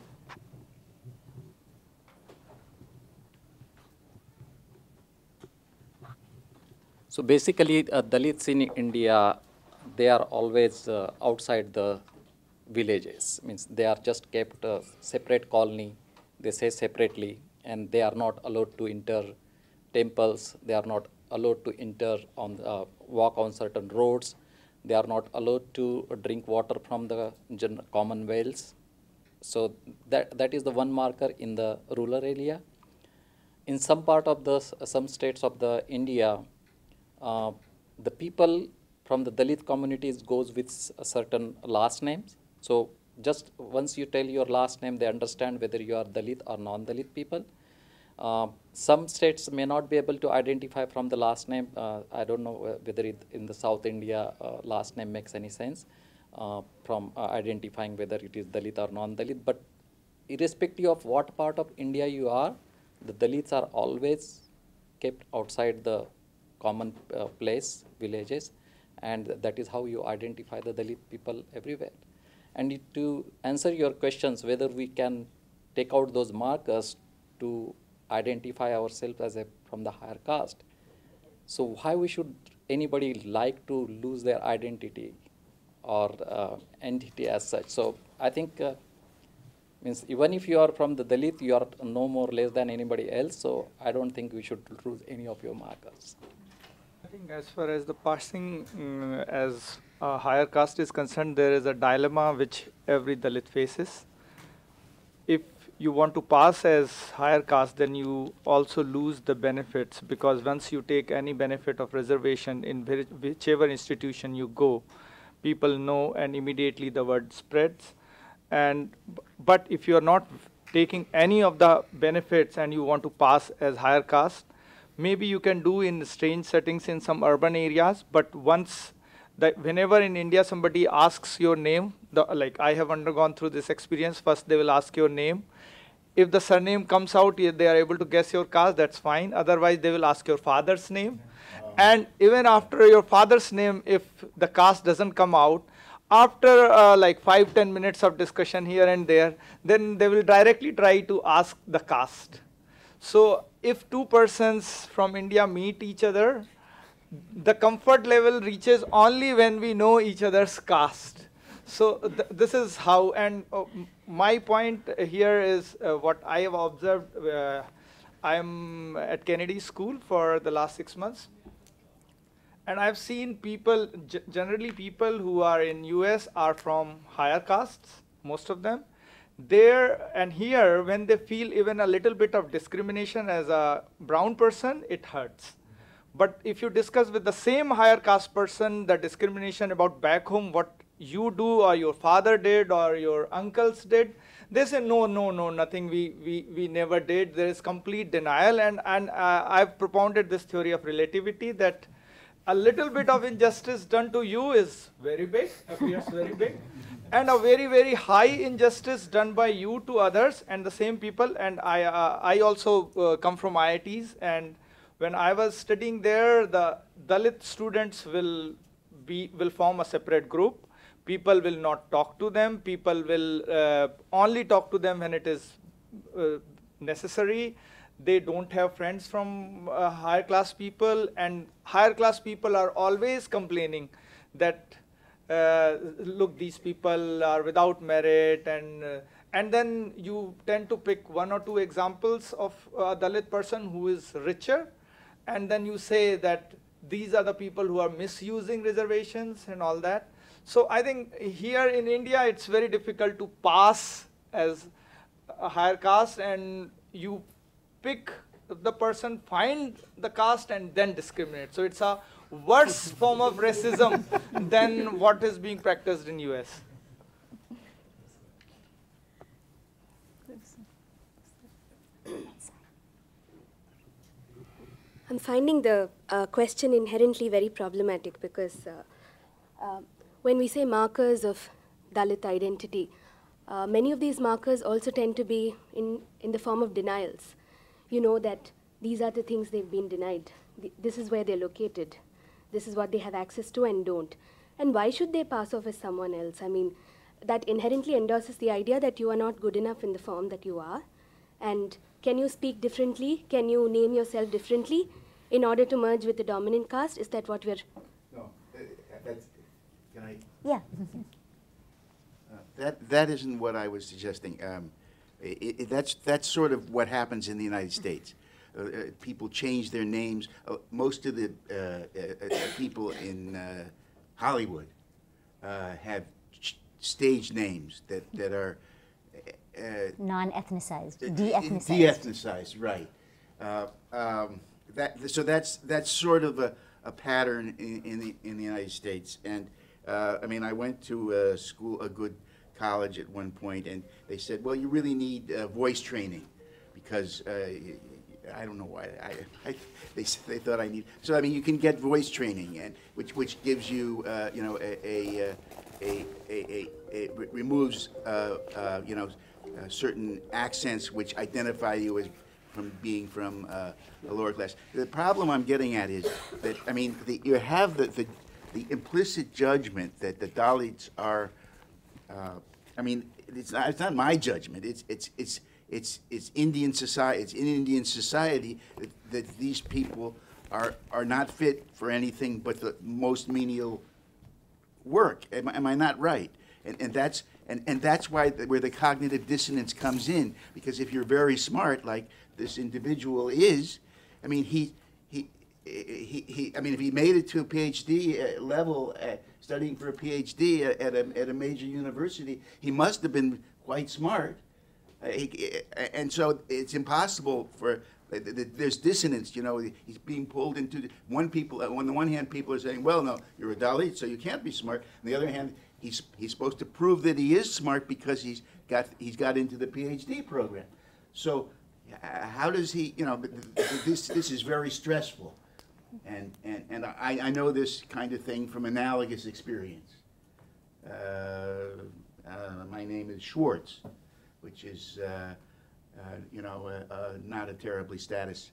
So basically, uh, Dalits in India, they are always uh, outside the villages. Means they are just kept a separate colony. They say separately, and they are not allowed to enter temples. They are not allowed to enter on uh, walk on certain roads. They are not allowed to drink water from the common wells. So that, that is the one marker in the rural area. In some part of the, some states of the India, uh, the people from the Dalit communities goes with certain last names. So just once you tell your last name, they understand whether you are Dalit or non-Dalit people. Uh, some states may not be able to identify from the last name. Uh, I don't know whether it, in the South India uh, last name makes any sense uh, from uh, identifying whether it is Dalit or non-Dalit. But irrespective of what part of India you are, the Dalits are always kept outside the common uh, place, villages, and that is how you identify the Dalit people everywhere. And to answer your questions, whether we can take out those markers to identify ourselves as a from the higher caste. So why we should anybody like to lose their identity or uh, entity as such? So I think uh, means even if you are from the Dalit, you are no more less than anybody else. So I don't think we should lose any of your markers. I think as far as the passing um, as a higher caste is concerned, there is a dilemma which every Dalit faces. If you want to pass as higher caste, then you also lose the benefits, because once you take any benefit of reservation in whichever institution you go, people know and immediately the word spreads. And but if you are not taking any of the benefits and you want to pass as higher caste, maybe you can do in strange settings in some urban areas, but once that whenever in India somebody asks your name, the, like I have undergone through this experience, first they will ask your name. If the surname comes out, they are able to guess your caste, that's fine. Otherwise, they will ask your father's name. Um. And even after your father's name, if the caste doesn't come out, after uh, like five, ten minutes of discussion here and there, then they will directly try to ask the caste. So if two persons from India meet each other, the comfort level reaches only when we know each other's caste. So th this is how, and uh, my point here is uh, what I have observed. Uh, I'm at Kennedy School for the last six months. And I've seen people, g generally people who are in U S are from higher castes, most of them. There and here, when they feel even a little bit of discrimination as a brown person, it hurts. But if you discuss with the same higher caste person the discrimination about back home, what you do or your father did or your uncles did, they say, no, no, no, nothing, we, we, we never did. There is complete denial. And, and uh, I've propounded this theory of relativity that a little bit of injustice done to you is very big, appears very big. And a very, very high injustice done by you to others and the same people. And I, uh, I also uh, come from I I Ts. And when I was studying there, the Dalit students will, be, will form a separate group. People will not talk to them. People will uh, only talk to them when it is uh, necessary. They don't have friends from uh, higher class people, and higher class people are always complaining that, uh, look, these people are without merit, and, uh, and then you tend to pick one or two examples of a Dalit person who is richer, and then you say that these are the people who are misusing reservations and all that. So I think here in India, it's very difficult to pass as a higher caste, and you pick the person, find the caste, and then discriminate. So it's a worse form of racism than what is being practiced in U S. I'm finding the uh, question inherently very problematic because uh, uh, when we say markers of Dalit identity, uh, many of these markers also tend to be in, in the form of denials. You know that these are the things they've been denied. Th this is where they're located. This is what they have access to and don't. And why should they pass off as someone else? I mean, that inherently endorses the idea that you are not good enough in the form that you are. And can you speak differently? Can you name yourself differently in order to merge with the dominant caste? Is that what we're... No, uh, that's, can I? Yeah. uh, that, that isn't what I was suggesting. Um, it, it, that's, that's sort of what happens in the United States. Uh, uh, people change their names. Uh, most of the uh, uh, uh, people in uh, Hollywood uh, have stage names that, that are uh, non-ethnicized, de-ethnicized. De-ethnicized, right. Uh, um, that, so that's, that's sort of a, a pattern in, in, the, in the United States. And uh, I mean, I went to a school, a good college at one point, and they said, well, you really need uh, voice training because uh, I don't know why. I, I, they, they thought I need. So I mean, you can get voice training, and which which gives you, uh, you know, a a a, a, a, a removes, uh, uh, you know, uh, certain accents which identify you as from being from uh, a lower class. The problem I'm getting at is that I mean, the, you have the, the the implicit judgment that the Dalits are. Uh, I mean, it's not, it's not my judgment. It's it's it's it's it's Indian society. It's in Indian society that, that these people are are not fit for anything but the most menial work. Am, am I not right? And and that's and and that's why the, where the cognitive dissonance comes in. Because if you're very smart, like this individual is, I mean, he he. He, he, I mean, if he made it to a PhD level, uh, studying for a PhD at, at, a, at a major university, he must have been quite smart. Uh, he, and so it's impossible for, uh, there's dissonance, you know, he's being pulled into, one people, on the one hand, people are saying, well, no, you're a Dalit, so you can't be smart. On the other hand, he's, he's supposed to prove that he is smart because he's got, he's got into the PhD program. So uh, how does he, you know, this, this is very stressful. And, and, and I, I know this kind of thing from analogous experience. Uh, uh, my name is Schwartz, which is, uh, uh, you know, uh, uh, not a terribly statusful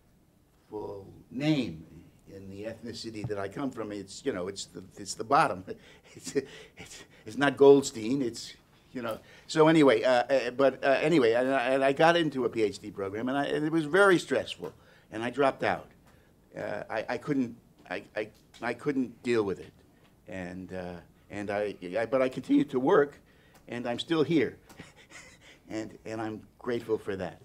name. In the ethnicity that I come from, it's, you know, it's the, it's the bottom. It's, it's, it's not Goldstein, it's, you know. So anyway, uh, uh, but uh, anyway, and I, and I got into a PhD program, and, I, and it was very stressful, and I dropped out. Uh, I, I couldn't I, I, I couldn't deal with it, and uh, and I, I but I continued to work, and I'm still here, and and I'm grateful for that.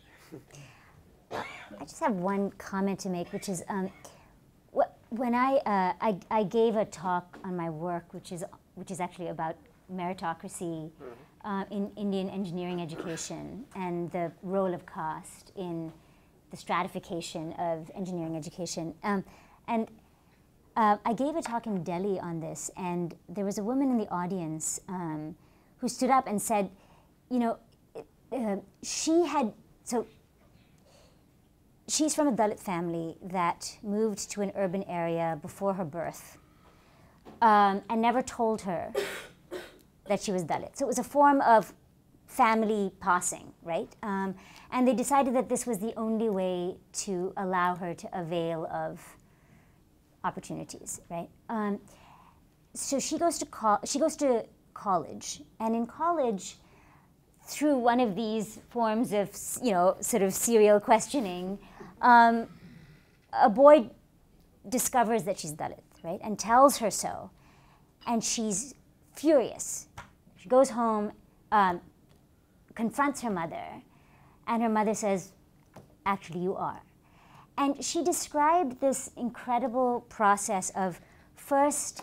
I just have one comment to make, which is um, wh when I, uh, I I gave a talk on my work, which is which is actually about meritocracy uh, in Indian engineering education and the role of caste in the stratification of engineering education. Um, and uh, I gave a talk in Delhi on this, and there was a woman in the audience um, who stood up and said, you know, uh, she had, so she's from a Dalit family that moved to an urban area before her birth um, and never told her that she was Dalit. So it was a form of family passing, right? Um, and they decided that this was the only way to allow her to avail of opportunities, right? Um, so she goes to col she goes to college, and in college, through one of these forms of, you know, sort of serial questioning, um, a boy discovers that she's Dalit, right, and tells her so, and she's furious. She goes home, um, confronts her mother, and her mother says, actually you are. And she described this incredible process of first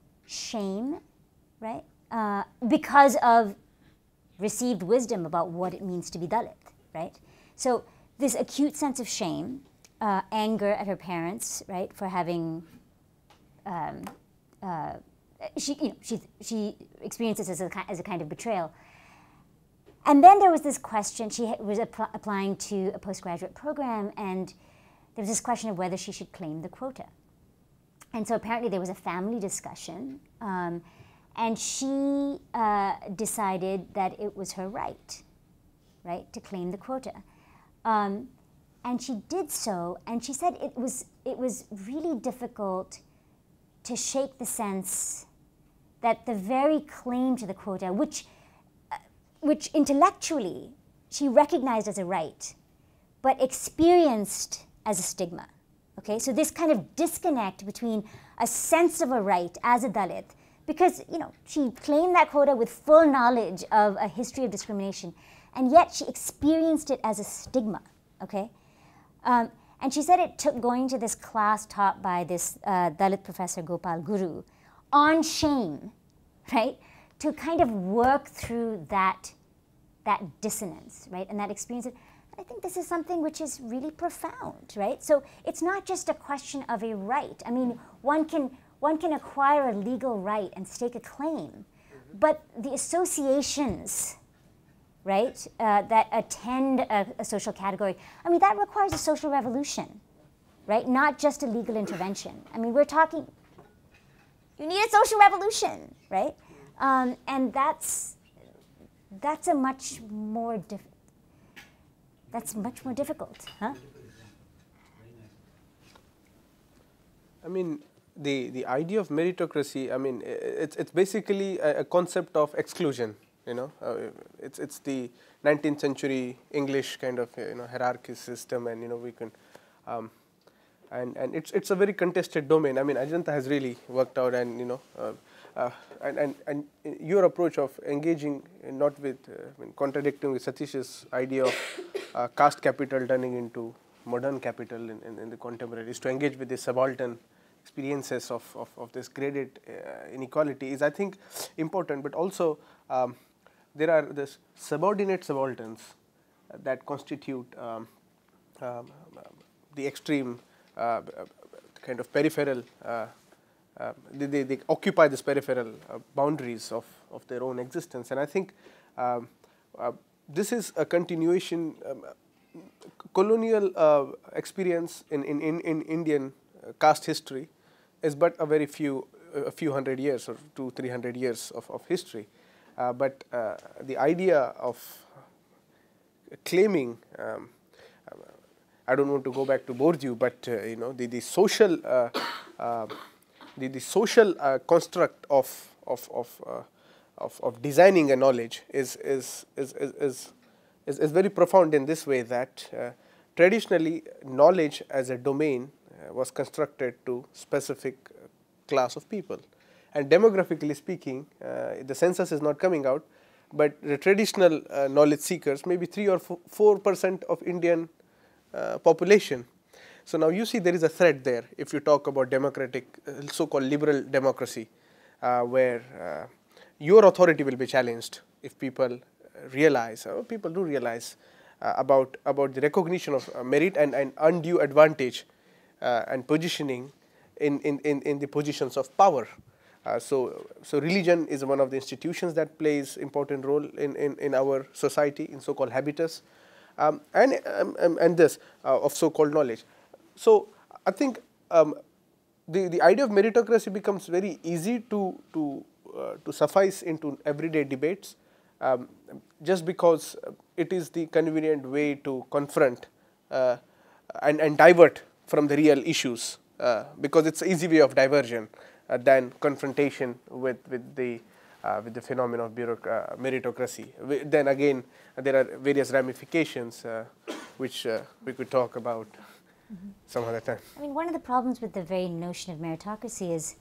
shame, right, uh, because of received wisdom about what it means to be Dalit, right? So this acute sense of shame, uh, anger at her parents, right, for having, um, uh, she, you know, she, she experiences this as a, as a kind of betrayal. And then there was this question, she was app applying to a postgraduate program, and there was this question of whether she should claim the quota. And so apparently there was a family discussion, um, and she uh, decided that it was her right, right, to claim the quota. Um, and she did so, and she said it was, it was really difficult to shake the sense that the very claim to the quota, which which intellectually she recognized as a right, but experienced as a stigma, okay? So this kind of disconnect between a sense of a right as a Dalit, because, you know, she claimed that quota with full knowledge of a history of discrimination, and yet she experienced it as a stigma, okay? Um, and she said it took going to this class taught by this uh, Dalit professor, Gopal Guru, on shame, right? To kind of work through that that dissonance, right, and that experience. Of, I think this is something which is really profound, right? So it's not just a question of a right. I mean, one can, one can acquire a legal right and stake a claim, mm-hmm. but the associations, right, uh, that attend a, a social category, I mean, that requires a social revolution, right? Not just a legal intervention. I mean, we're talking, you need a social revolution, right? Um, and that's, that's a much more difficult, that's much more difficult, huh? I mean, the, the idea of meritocracy, I mean, it's, it's basically a, a concept of exclusion, you know. Uh, it's, it's the nineteenth century English kind of, you know, hierarchy system, and, you know, we can, um, and, and it's, it's a very contested domain. I mean, Ajantha has really worked out, and, you know, uh, uh, and, and, and your approach of engaging not with, uh, I mean, contradicting with Satish's idea of uh, caste capital turning into modern capital in, in, in the contemporary, is to engage with the subaltern experiences of, of, of this graded uh, inequality is, I think, important, but also um, there are this subordinate subalterns uh, that constitute um, um, the extreme uh, kind of peripheral, uh, uh, they, they, they occupy this peripheral uh, boundaries of, of their own existence, and I think um, uh, this is a continuation. Um, colonial uh, experience in, in, in, in Indian uh, caste history is but a very few, uh, a few hundred years or two, three hundred years of, of history. Uh, but uh, the idea of claiming, um, I don't want to go back to Bourdieu, but uh, you know, the, the social, uh, uh, the, the social uh, construct of, of, of, uh, of, of designing a knowledge is, is, is, is, is Is, is very profound in this way that uh, traditionally knowledge as a domain uh, was constructed to specific uh, class of people, and demographically speaking, uh, the census is not coming out, but the traditional uh, knowledge seekers maybe three or four percent of Indian uh, population. So now you see there is a thread there if you talk about democratic, uh, so-called liberal democracy, uh, where uh, your authority will be challenged if people realize, uh, people do realize uh, about about the recognition of uh, merit and, and undue advantage uh, and positioning in, in, in, in the positions of power. Uh, so, so religion is one of the institutions that plays important role in, in, in our society, in so-called habitus, um, and, um, and this uh, of so-called knowledge. So I think um, the, the idea of meritocracy becomes very easy to, to, uh, to suffice into everyday debates, Um, just because it is the convenient way to confront uh, and, and divert from the real issues, uh, because it's an easy way of diversion uh, than confrontation with, with, the, uh, with the phenomenon of bureauc uh, meritocracy. We, then again, uh, there are various ramifications uh, which uh, we could talk about mm-hmm. some other time. I mean, one of the problems with the very notion of meritocracy is,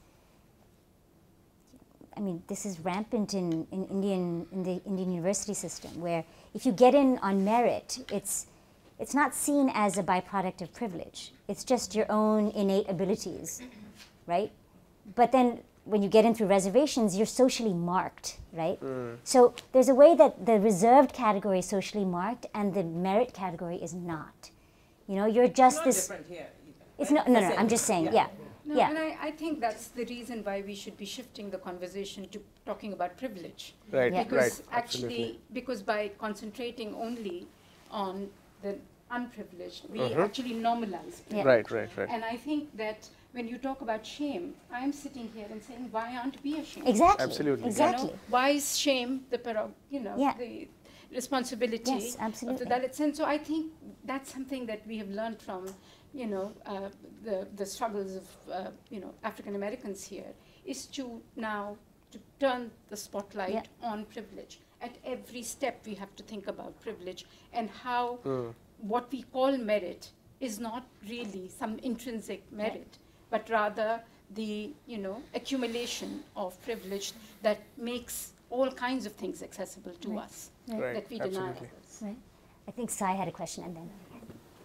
I mean, this is rampant in, in Indian in the Indian university system, where if you get in on merit, it's it's not seen as a byproduct of privilege. It's just your own innate abilities, right? But then when you get in through reservations, you're socially marked, right? Mm. So there's a way that the reserved category is socially marked and the merit category is not. You know, you're just it's not this. Different here either, it's right? not. No, no. I'm just saying. Yeah. yeah. No, yeah. and I, I think that's the reason why we should be shifting the conversation to talking about privilege. Right, yeah. Because right, actually, absolutely. because by concentrating only on the unprivileged, we uh-huh. actually normalize privilege. Yeah. Right, right, right. And I think that when you talk about shame, I'm sitting here and saying, why aren't we ashamed? Exactly. Absolutely. Exactly. You know, why is shame the, you know, yeah. the responsibility yes, absolutely. of the Dalits? And so I think that's something that we have learned from, you know, uh, the, the struggles of, uh, you know, African Americans here, is to now to turn the spotlight yeah. on privilege. At every step we have to think about privilege and how mm. what we call merit is not really some intrinsic merit, yeah. but rather the, you know, accumulation of privilege that makes all kinds of things accessible to right. us right. Right. that we Absolutely. deny others. Right. I think Sai had a question and then.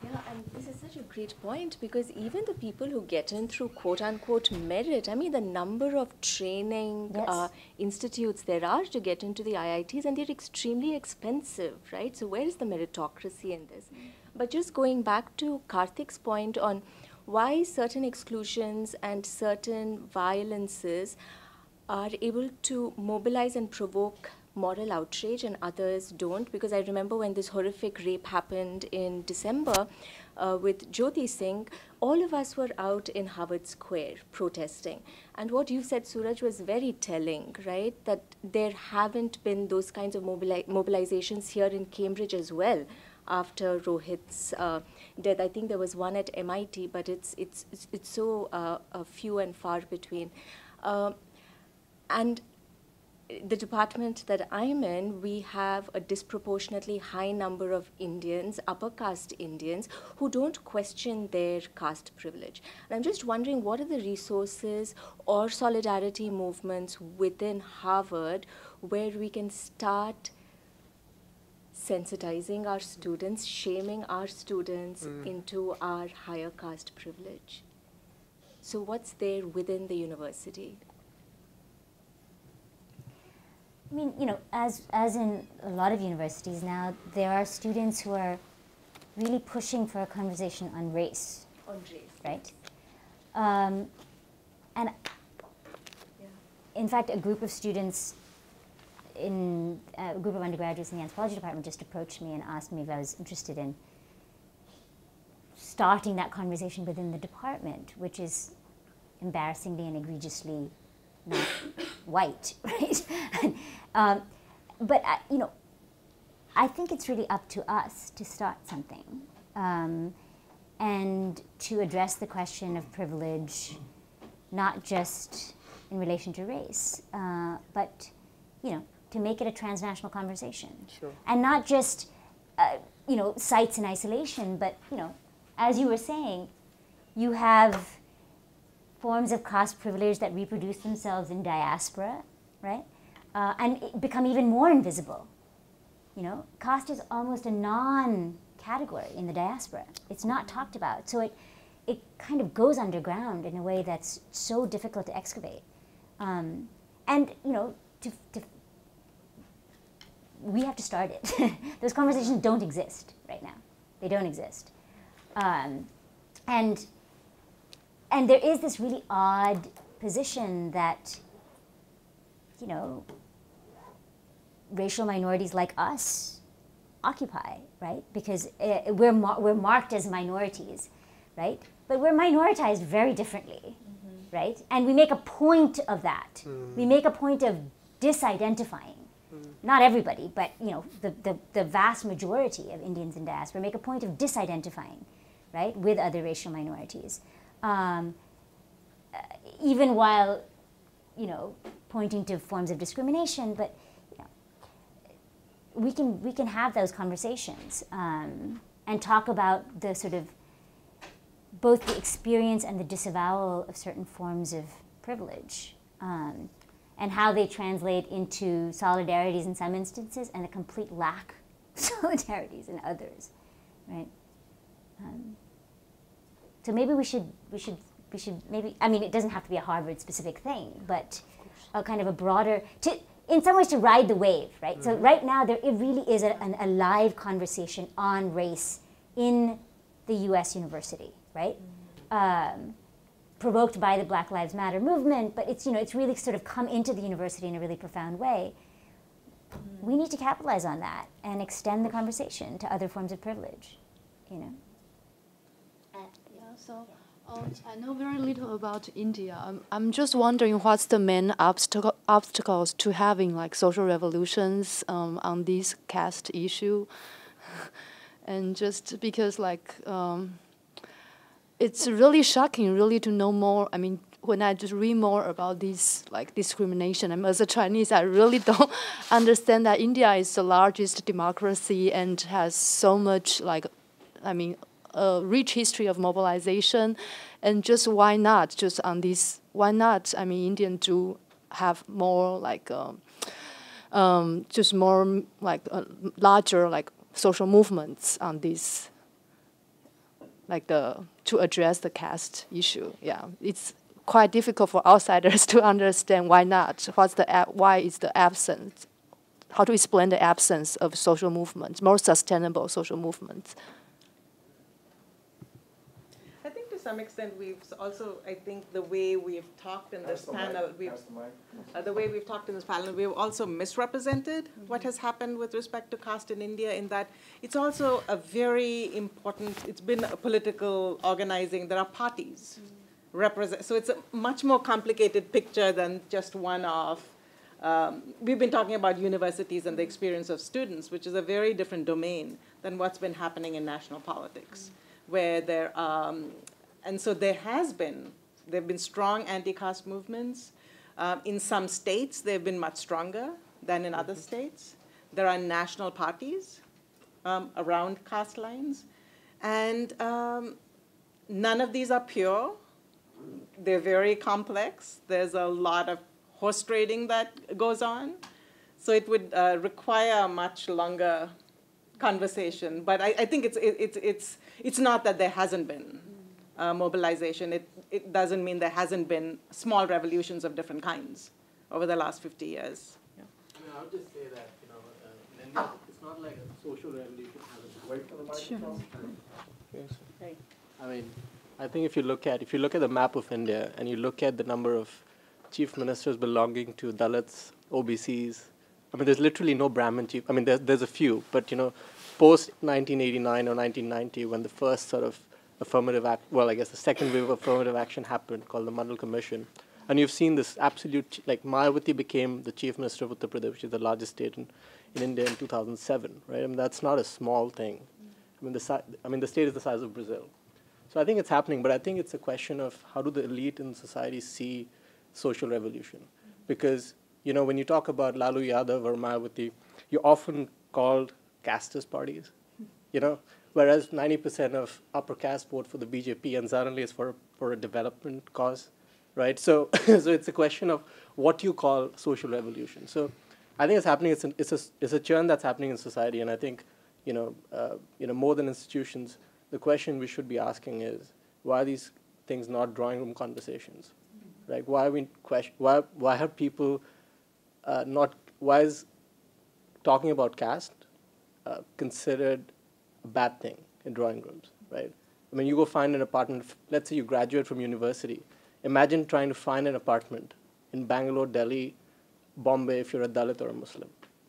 Yeah, and this is such a great point, because even the people who get in through quote-unquote merit, I mean, the number of training Yes. uh, institutes there are to get into the I I Ts, and they're extremely expensive, right? So where is the meritocracy in this? Mm. But just going back to Karthik's point on why certain exclusions and certain violences are able to mobilize and provoke moral outrage and others don't, because I remember when this horrific rape happened in December uh, with Jyoti Singh, all of us were out in Harvard Square protesting. And what you said, Suraj, was very telling, right? That there haven't been those kinds of mobili mobilizations here in Cambridge as well after Rohith's uh, death. I think there was one at M I T, but it's, it's, it's, it's so uh, uh, few and far between. Uh, and the department that I'm in, we have a disproportionately high number of Indians, upper caste Indians, who don't question their caste privilege. And I'm just wondering, what are the resources or solidarity movements within Harvard where we can start sensitizing our students, shaming our students mm. into our higher caste privilege? So what's there within the university? I mean, you know, as, as in a lot of universities now, there are students who are really pushing for a conversation on race. On race. Right? Um, and yeah. in fact, a group of students, in uh, a group of undergraduates in the Anthropology department just approached me and asked me if I was interested in starting that conversation within the department, which is embarrassingly and egregiously not white, right? um, but, uh, you know, I think it's really up to us to start something um, and to address the question of privilege, not just in relation to race, uh, but, you know, to make it a transnational conversation. Sure. And not just, uh, you know, sites in isolation, but, you know, as you were saying, you have forms of caste privilege that reproduce themselves in diaspora, right? Uh, and become even more invisible. You know, caste is almost a non-category in the diaspora. It's not talked about. So it, it kind of goes underground in a way that's so difficult to excavate. Um, and, you know, to, to, we have to start it. Those conversations don't exist right now. They don't exist. Um, and And there is this really odd position that, you know, racial minorities like us occupy, right? Because uh, we're, mar we're marked as minorities, right? But we're minoritized very differently, mm-hmm. right? And we make a point of that. Mm. We make a point of disidentifying. Mm. Not everybody, but, you know, the, the, the vast majority of Indians in diaspora make a point of disidentifying, right, with other racial minorities. Um, uh, even while, you know, pointing to forms of discrimination, but, you know, we can, we can have those conversations um, and talk about the sort of, both the experience and the disavowal of certain forms of privilege um, and how they translate into solidarities in some instances and a complete lack of solidarities in others, right? Um, So maybe we should, we should, we should maybe, I mean, it doesn't have to be a Harvard-specific thing, but a kind of a broader, to, in some ways to ride the wave, right? Mm-hmm. So right now, there it really is a, an, a live conversation on race in the U S university, right? Mm-hmm. um, provoked by the Black Lives Matter movement, but it's, you know, it's really sort of come into the university in a really profound way. Mm-hmm. We need to capitalize on that and extend the conversation to other forms of privilege, you know? So um, I know very little about India. I'm, I'm just wondering what's the main obstacle, obstacles to having like social revolutions um, on this caste issue. And just because like um, it's really shocking really to know more. I mean, when I just read more about this like discrimination, I mean, as a Chinese, I really don't understand that India is the largest democracy and has so much like, I mean, a rich history of mobilization, and just why not just on this, why not, I mean, Indian to have more like, um, um, just more like uh, larger like social movements on this. like the to address the caste issue. Yeah, it's quite difficult for outsiders to understand why not. What's the why is the absence? How to explain the absence of social movements, more sustainable social movements? I think to some extent we've also, I think the way we've talked in this panel, we've, uh, the way we've talked in this panel, we've also misrepresented mm-hmm. what has happened with respect to caste in India, in that it's also a very important, it's been a political organizing, there are parties mm-hmm. represent, so it's a much more complicated picture than just one of, um, we've been talking about universities and the experience of students, which is a very different domain than what's been happening in national politics. Mm-hmm. Where there, um, and so there has been, there have been strong anti-caste movements. Um, in some states, they've been much stronger than in other states. There are national parties um, around caste lines. And um, none of these are pure. They're very complex. There's a lot of horse trading that goes on. So it would uh, require a much longer conversation, but I, I think it's it, it's it's it's not that there hasn't been uh, mobilization. It it doesn't mean there hasn't been small revolutions of different kinds over the last fifty years. Yeah. I mean, I'll just say that you know, uh, in India, it's not like a social revolution has wait for the microphone. Sure. Yes. Right. I mean, I think if you look at if you look at the map of India and you look at the number of chief ministers belonging to Dalits, O B Cs. I mean, there's literally no Brahmin chief. I mean, there's, there's a few, but, you know, post nineteen eighty-nine or nineteen ninety, when the first sort of affirmative act, well, I guess the second wave of affirmative action happened, called the Mandal Commission, and you've seen this absolute, like, Mayawati became the chief minister of Uttar Pradesh, which is the largest state in, in India in two thousand seven, right? I mean, that's not a small thing. I mean, the si I mean, the state is the size of Brazil. So I think it's happening, but I think it's a question of how do the elite in society see social revolution? Because, you know, when you talk about Lalu Yadav or Mayawati, you're often called casteist parties, you know, whereas ninety percent of upper caste vote for the B J P and suddenly it's for, for a development cause, right? So, so it's a question of what you call social revolution. So I think it's happening, it's, an, it's, a, it's a churn that's happening in society, and I think, you know, uh, you know, more than institutions, the question we should be asking is, why are these things not drawing room conversations? Right? Why are we question, why, why are people Uh, not, why is talking about caste uh, considered a bad thing in drawing rooms, right? I mean, you go find an apartment, let's say you graduate from university. Imagine trying to find an apartment in Bangalore, Delhi, Bombay, if you're a Dalit or a Muslim.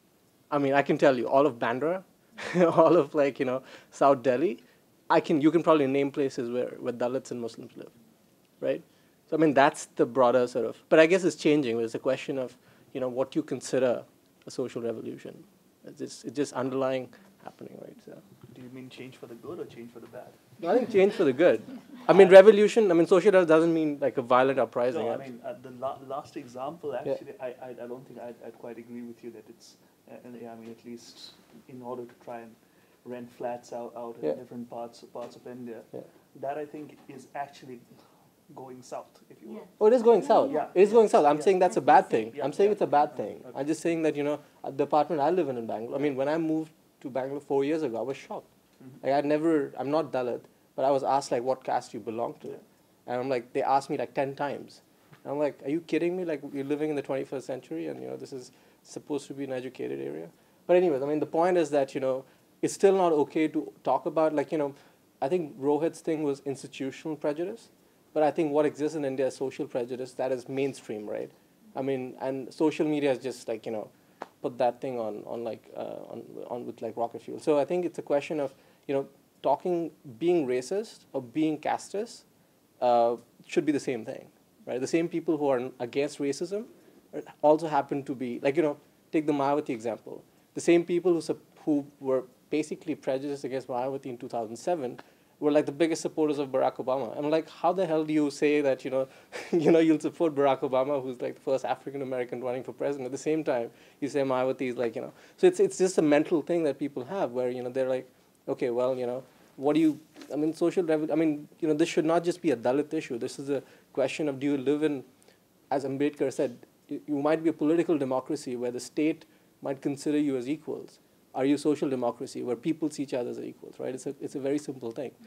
I mean, I can tell you, all of Bandra, all of like, you know, South Delhi, I can, you can probably name places where, where Dalits and Muslims live, right? So, I mean, that's the broader sort of, but I guess it's changing. It's a question of, you know, what you consider a social revolution. It's just, it's just underlying happening, right? So. Do you mean change for the good or change for the bad? No, I think change for the good. I mean, revolution, I mean, social doesn't mean like a violent uprising. No, I mean, uh, the la last example, actually, yeah. I, I, I don't think I'd, I'd quite agree with you that it's, uh, yeah, I mean, at least in order to try and rent flats out, out in yeah. different parts, parts of India, yeah. that I think is actually going south, if you will. Yeah. Oh, it is going south. Yeah. It is yeah. going south. I'm yeah. saying that's a bad thing. Yeah. I'm saying yeah. it's a bad thing. Okay. I'm just saying that, you know, at the apartment I live in in Bangalore, I mean, when I moved to Bangalore four years ago, I was shocked. Mm-hmm. Like, I'd never, I'm not Dalit, but I was asked, like, what caste you belong to. Yeah. And I'm like, they asked me, like, ten times. And I'm like, are you kidding me? Like, you're living in the twenty-first century, and, you know, this is supposed to be an educated area. But anyways, I mean, the point is that, you know, it's still not okay to talk about, like, you know, I think Rohith's thing was institutional prejudice. But I think what exists in India is social prejudice that is mainstream, right? I mean, and social media has just like, you know, put that thing on, on like, uh, on, on with like rocket fuel. So I think it's a question of, you know, talking, being racist or being casteist uh, should be the same thing, right? The same people who are against racism also happen to be, like, you know, take the Mayawati example. The same people who, who were basically prejudiced against Mayawati in two thousand seven were like the biggest supporters of Barack Obama. I'm like, how the hell do you say that, you know, you know, you'll support Barack Obama, who's like the first African-American running for president, at the same time you say Mayawati is like, you know. So it's, it's just a mental thing that people have where, you know, they're like, okay, well, you know, what do you, I mean, social, I mean, you know, this should not just be a Dalit issue. This is a question of, do you live in, as Ambedkar said, you might be a political democracy where the state might consider you as equals. Are you social democracy where people see each other as equals, right? It's a, it's a very simple thing.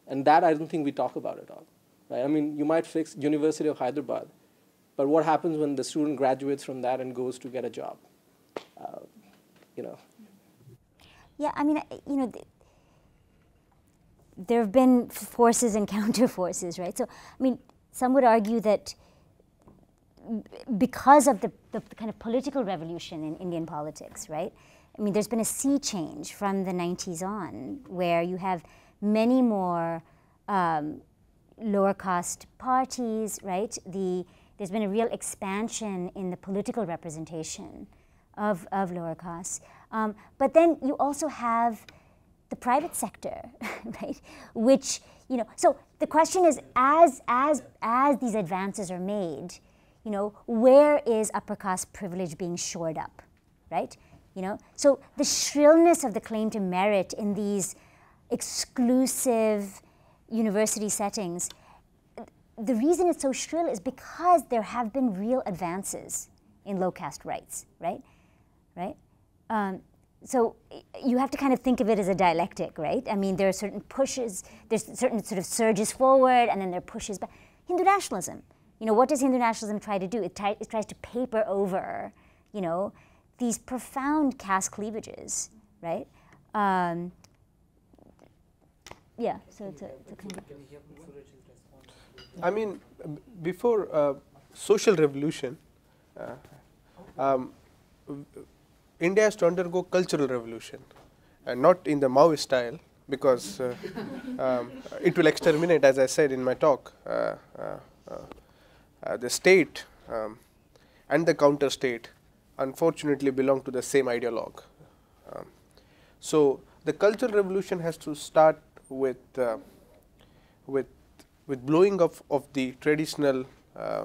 And that I don't think we talk about at all. Right? I mean, you might fix University of Hyderabad, but what happens when the student graduates from that and goes to get a job? Uh, you know. Yeah, I mean, you know, th there have been forces and counter forces, right? So, I mean, some would argue that because of the, the, the kind of political revolution in Indian politics, right? I mean, there's been a sea change from the nineties on, where you have many more um, lower caste parties, right? The, there's been a real expansion in the political representation of, of lower castes. Um, but then you also have the private sector, right? Which, you know, so the question is, as, as, as these advances are made, you know, where is upper caste privilege being shored up, right? You know, so the shrillness of the claim to merit in these exclusive university settings, the reason it's so shrill is because there have been real advances in low caste rights, right? Right? Um, so you have to kind of think of it as a dialectic, right? I mean, there are certain pushes, there's certain sort of surges forward, and then there are pushes back. Hindu nationalism, you know, what does Hindu nationalism try to do? It, try, it tries to paper over, you know, these profound caste cleavages, right? Um, yeah, so it's a, it's a kind of... I mean, before uh, social revolution, uh, um, India has to undergo cultural revolution, and not in the Maoist style, because uh, um, it will exterminate, as I said in my talk, uh, uh, uh, uh, the state um, and the counter state unfortunately belong to the same ideologue. Um, so the cultural revolution has to start with uh, with with blowing up of the traditional uh,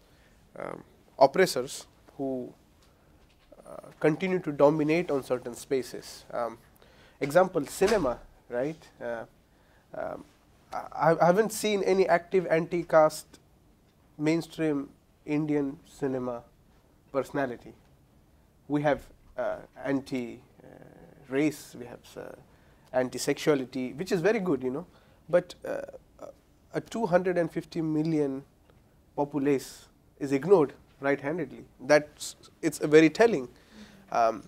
um, oppressors who uh, continue to dominate on certain spaces. Um, example, cinema, right? Uh, um, I, I haven't seen any active anti-caste mainstream Indian cinema personality. We have uh, anti-race, uh, we have uh, anti-sexuality, which is very good, you know, but uh, a two hundred fifty million populace is ignored right-handedly. That's, it's a very telling. Um,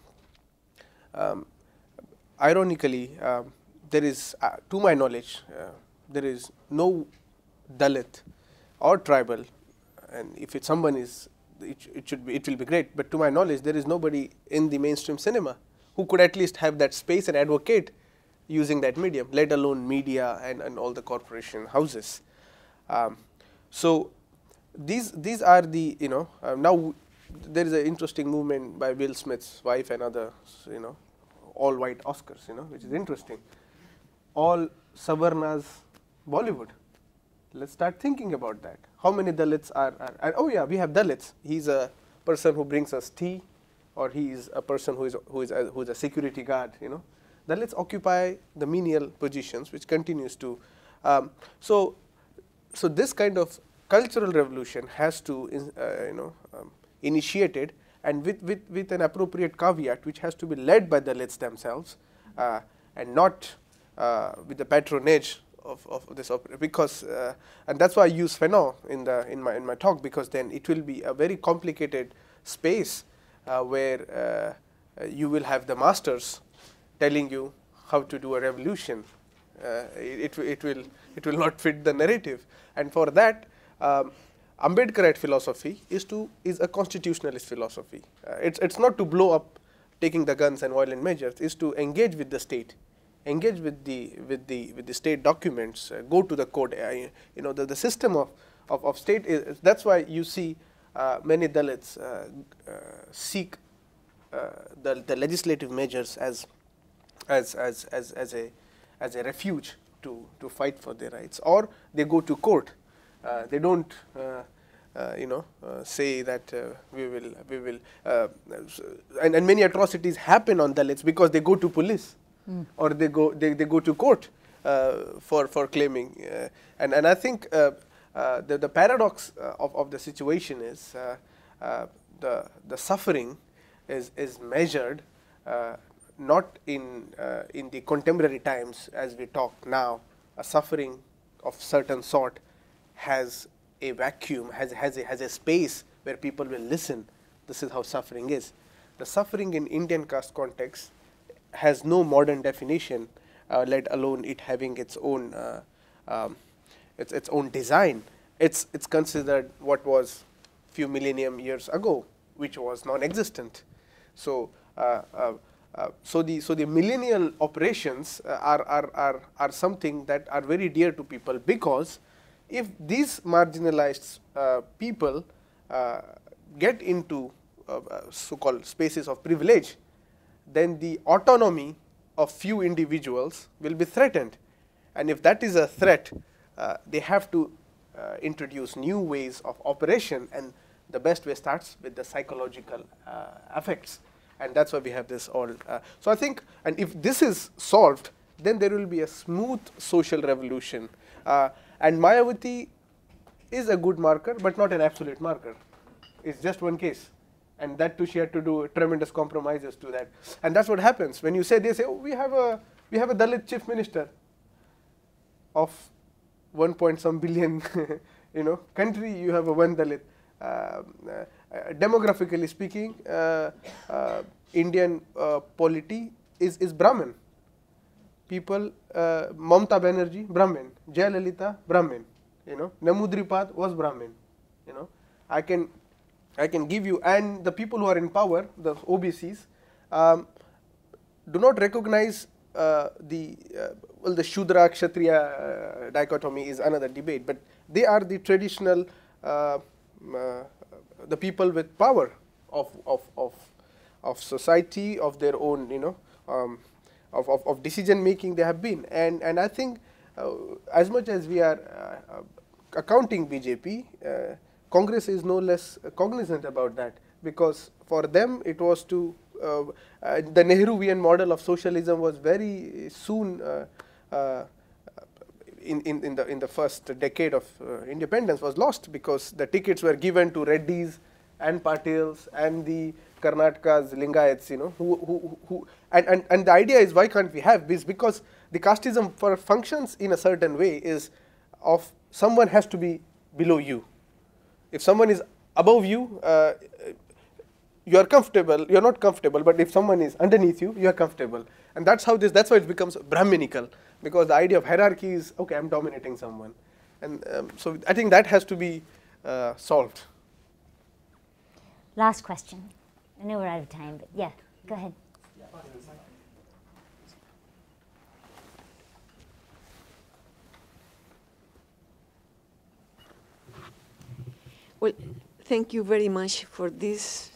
um, ironically, um, there is, uh, to my knowledge, uh, there is no Dalit or tribal, and if it's someone is, it, it should be, it will be great, but to my knowledge, there is nobody in the mainstream cinema who could at least have that space and advocate using that medium, let alone media and, and all the corporation houses. Um, so these these are the, you know, uh, now w there is an interesting movement by Will Smith's wife and others, you know, all white Oscars, you know, which is interesting. All Savarnas Bollywood. Let's start thinking about that. How many Dalits are, are, are, oh yeah, we have Dalits. He's a person who brings us tea, or he is a person who is, who is a, who is a security guard, you know. Dalits occupy the menial positions, which continues to, um, so, so this kind of cultural revolution has to, uh, you know, um, initiated, and with, with, with an appropriate caveat, which has to be led by Dalits themselves, uh, and not uh, with the patronage of, of this, because, uh, and that's why I use Feno in the in my in my talk, because then it will be a very complicated space uh, where uh, you will have the masters telling you how to do a revolution. Uh, it, it will it will not fit the narrative, and for that, um, Ambedkarite philosophy is to is a constitutionalist philosophy. Uh, it's it's not to blow up, taking the guns and violent measures. Is to engage with the state, engage with the with the with the state documents. Uh, go to the court. Uh, you know, the, the system of of, of state is. That's why you see uh, many Dalits uh, uh, seek uh, the the legislative measures as As, as, as, as, a, as a refuge to, to fight for their rights, or they go to court. Uh, they don't, uh, uh, you know, uh, say that uh, we will, we will, uh, and, and many atrocities happen on Dalits because they go to police, mm. or they go, they, they go to court uh, for, for claiming. Uh, and, and I think uh, uh, the, the paradox uh, of, of the situation is uh, uh, the, the suffering is, is measured uh, not in uh, in the contemporary times as we talk now, a suffering of certain sort has a vacuum, has, has, a, has a space where people will listen. This is how suffering is. The suffering in Indian caste context has no modern definition, uh, let alone it having its own uh, um, its, its own design. It's, it's considered what was few millennium years ago, which was non-existent. So, uh, uh, uh, so the so the millennial operations uh, are, are are are something that are very dear to people, because if these marginalized uh, people uh, get into uh, uh, so-called spaces of privilege, then the autonomy of few individuals will be threatened, and if that is a threat, uh, they have to uh, introduce new ways of operation, and the best way starts with the psychological uh, effects, and that's why we have this all. Uh, so I think, and if this is solved, then there will be a smooth social revolution. Uh, and Mayawati is a good marker, but not an absolute marker. It's just one case, and that too she had to do tremendous compromises to that. And that's what happens when you say, they say, oh, we have a we have a Dalit chief minister of one point some billion, you know, country. You have a one Dalit. Uh, uh, demographically speaking, uh, uh, Indian uh, polity is, is Brahmin. People, uh, Mamata Banerjee, Brahmin, Jayalalitha, Brahmin, you know, Namudripad was Brahmin, you know. I can, I can give you, and the people who are in power, the O B Cs, um, do not recognize uh, the, uh, well, the Shudra Kshatriya uh, dichotomy is another debate, but they are the traditional uh, Uh, the people with power of of of of society, of their own, you know, um, of, of of decision making they have been, and and I think uh, as much as we are uh, uh, accounting B J P, uh, Congress is no less cognizant about that, because for them it was to uh, uh, the Nehruvian model of socialism was very soon. Uh, uh, In, in, in the in the first decade of uh, independence was lost, because the tickets were given to Reddys and Patils and the Karnataka's Lingayats, you know, who, who, who and, and, and the idea is, why can't we have this? Because the casteism for functions in a certain way is of someone has to be below you. If someone is above you, uh, you are comfortable, you are not comfortable, but if someone is underneath you, you are comfortable. And that's how this, that's why it becomes Brahminical, because the idea of hierarchy is, okay, I'm dominating someone. And um, so I think that has to be uh, solved. Last question. I know we're out of time, but yeah, go ahead. Well, thank you very much for this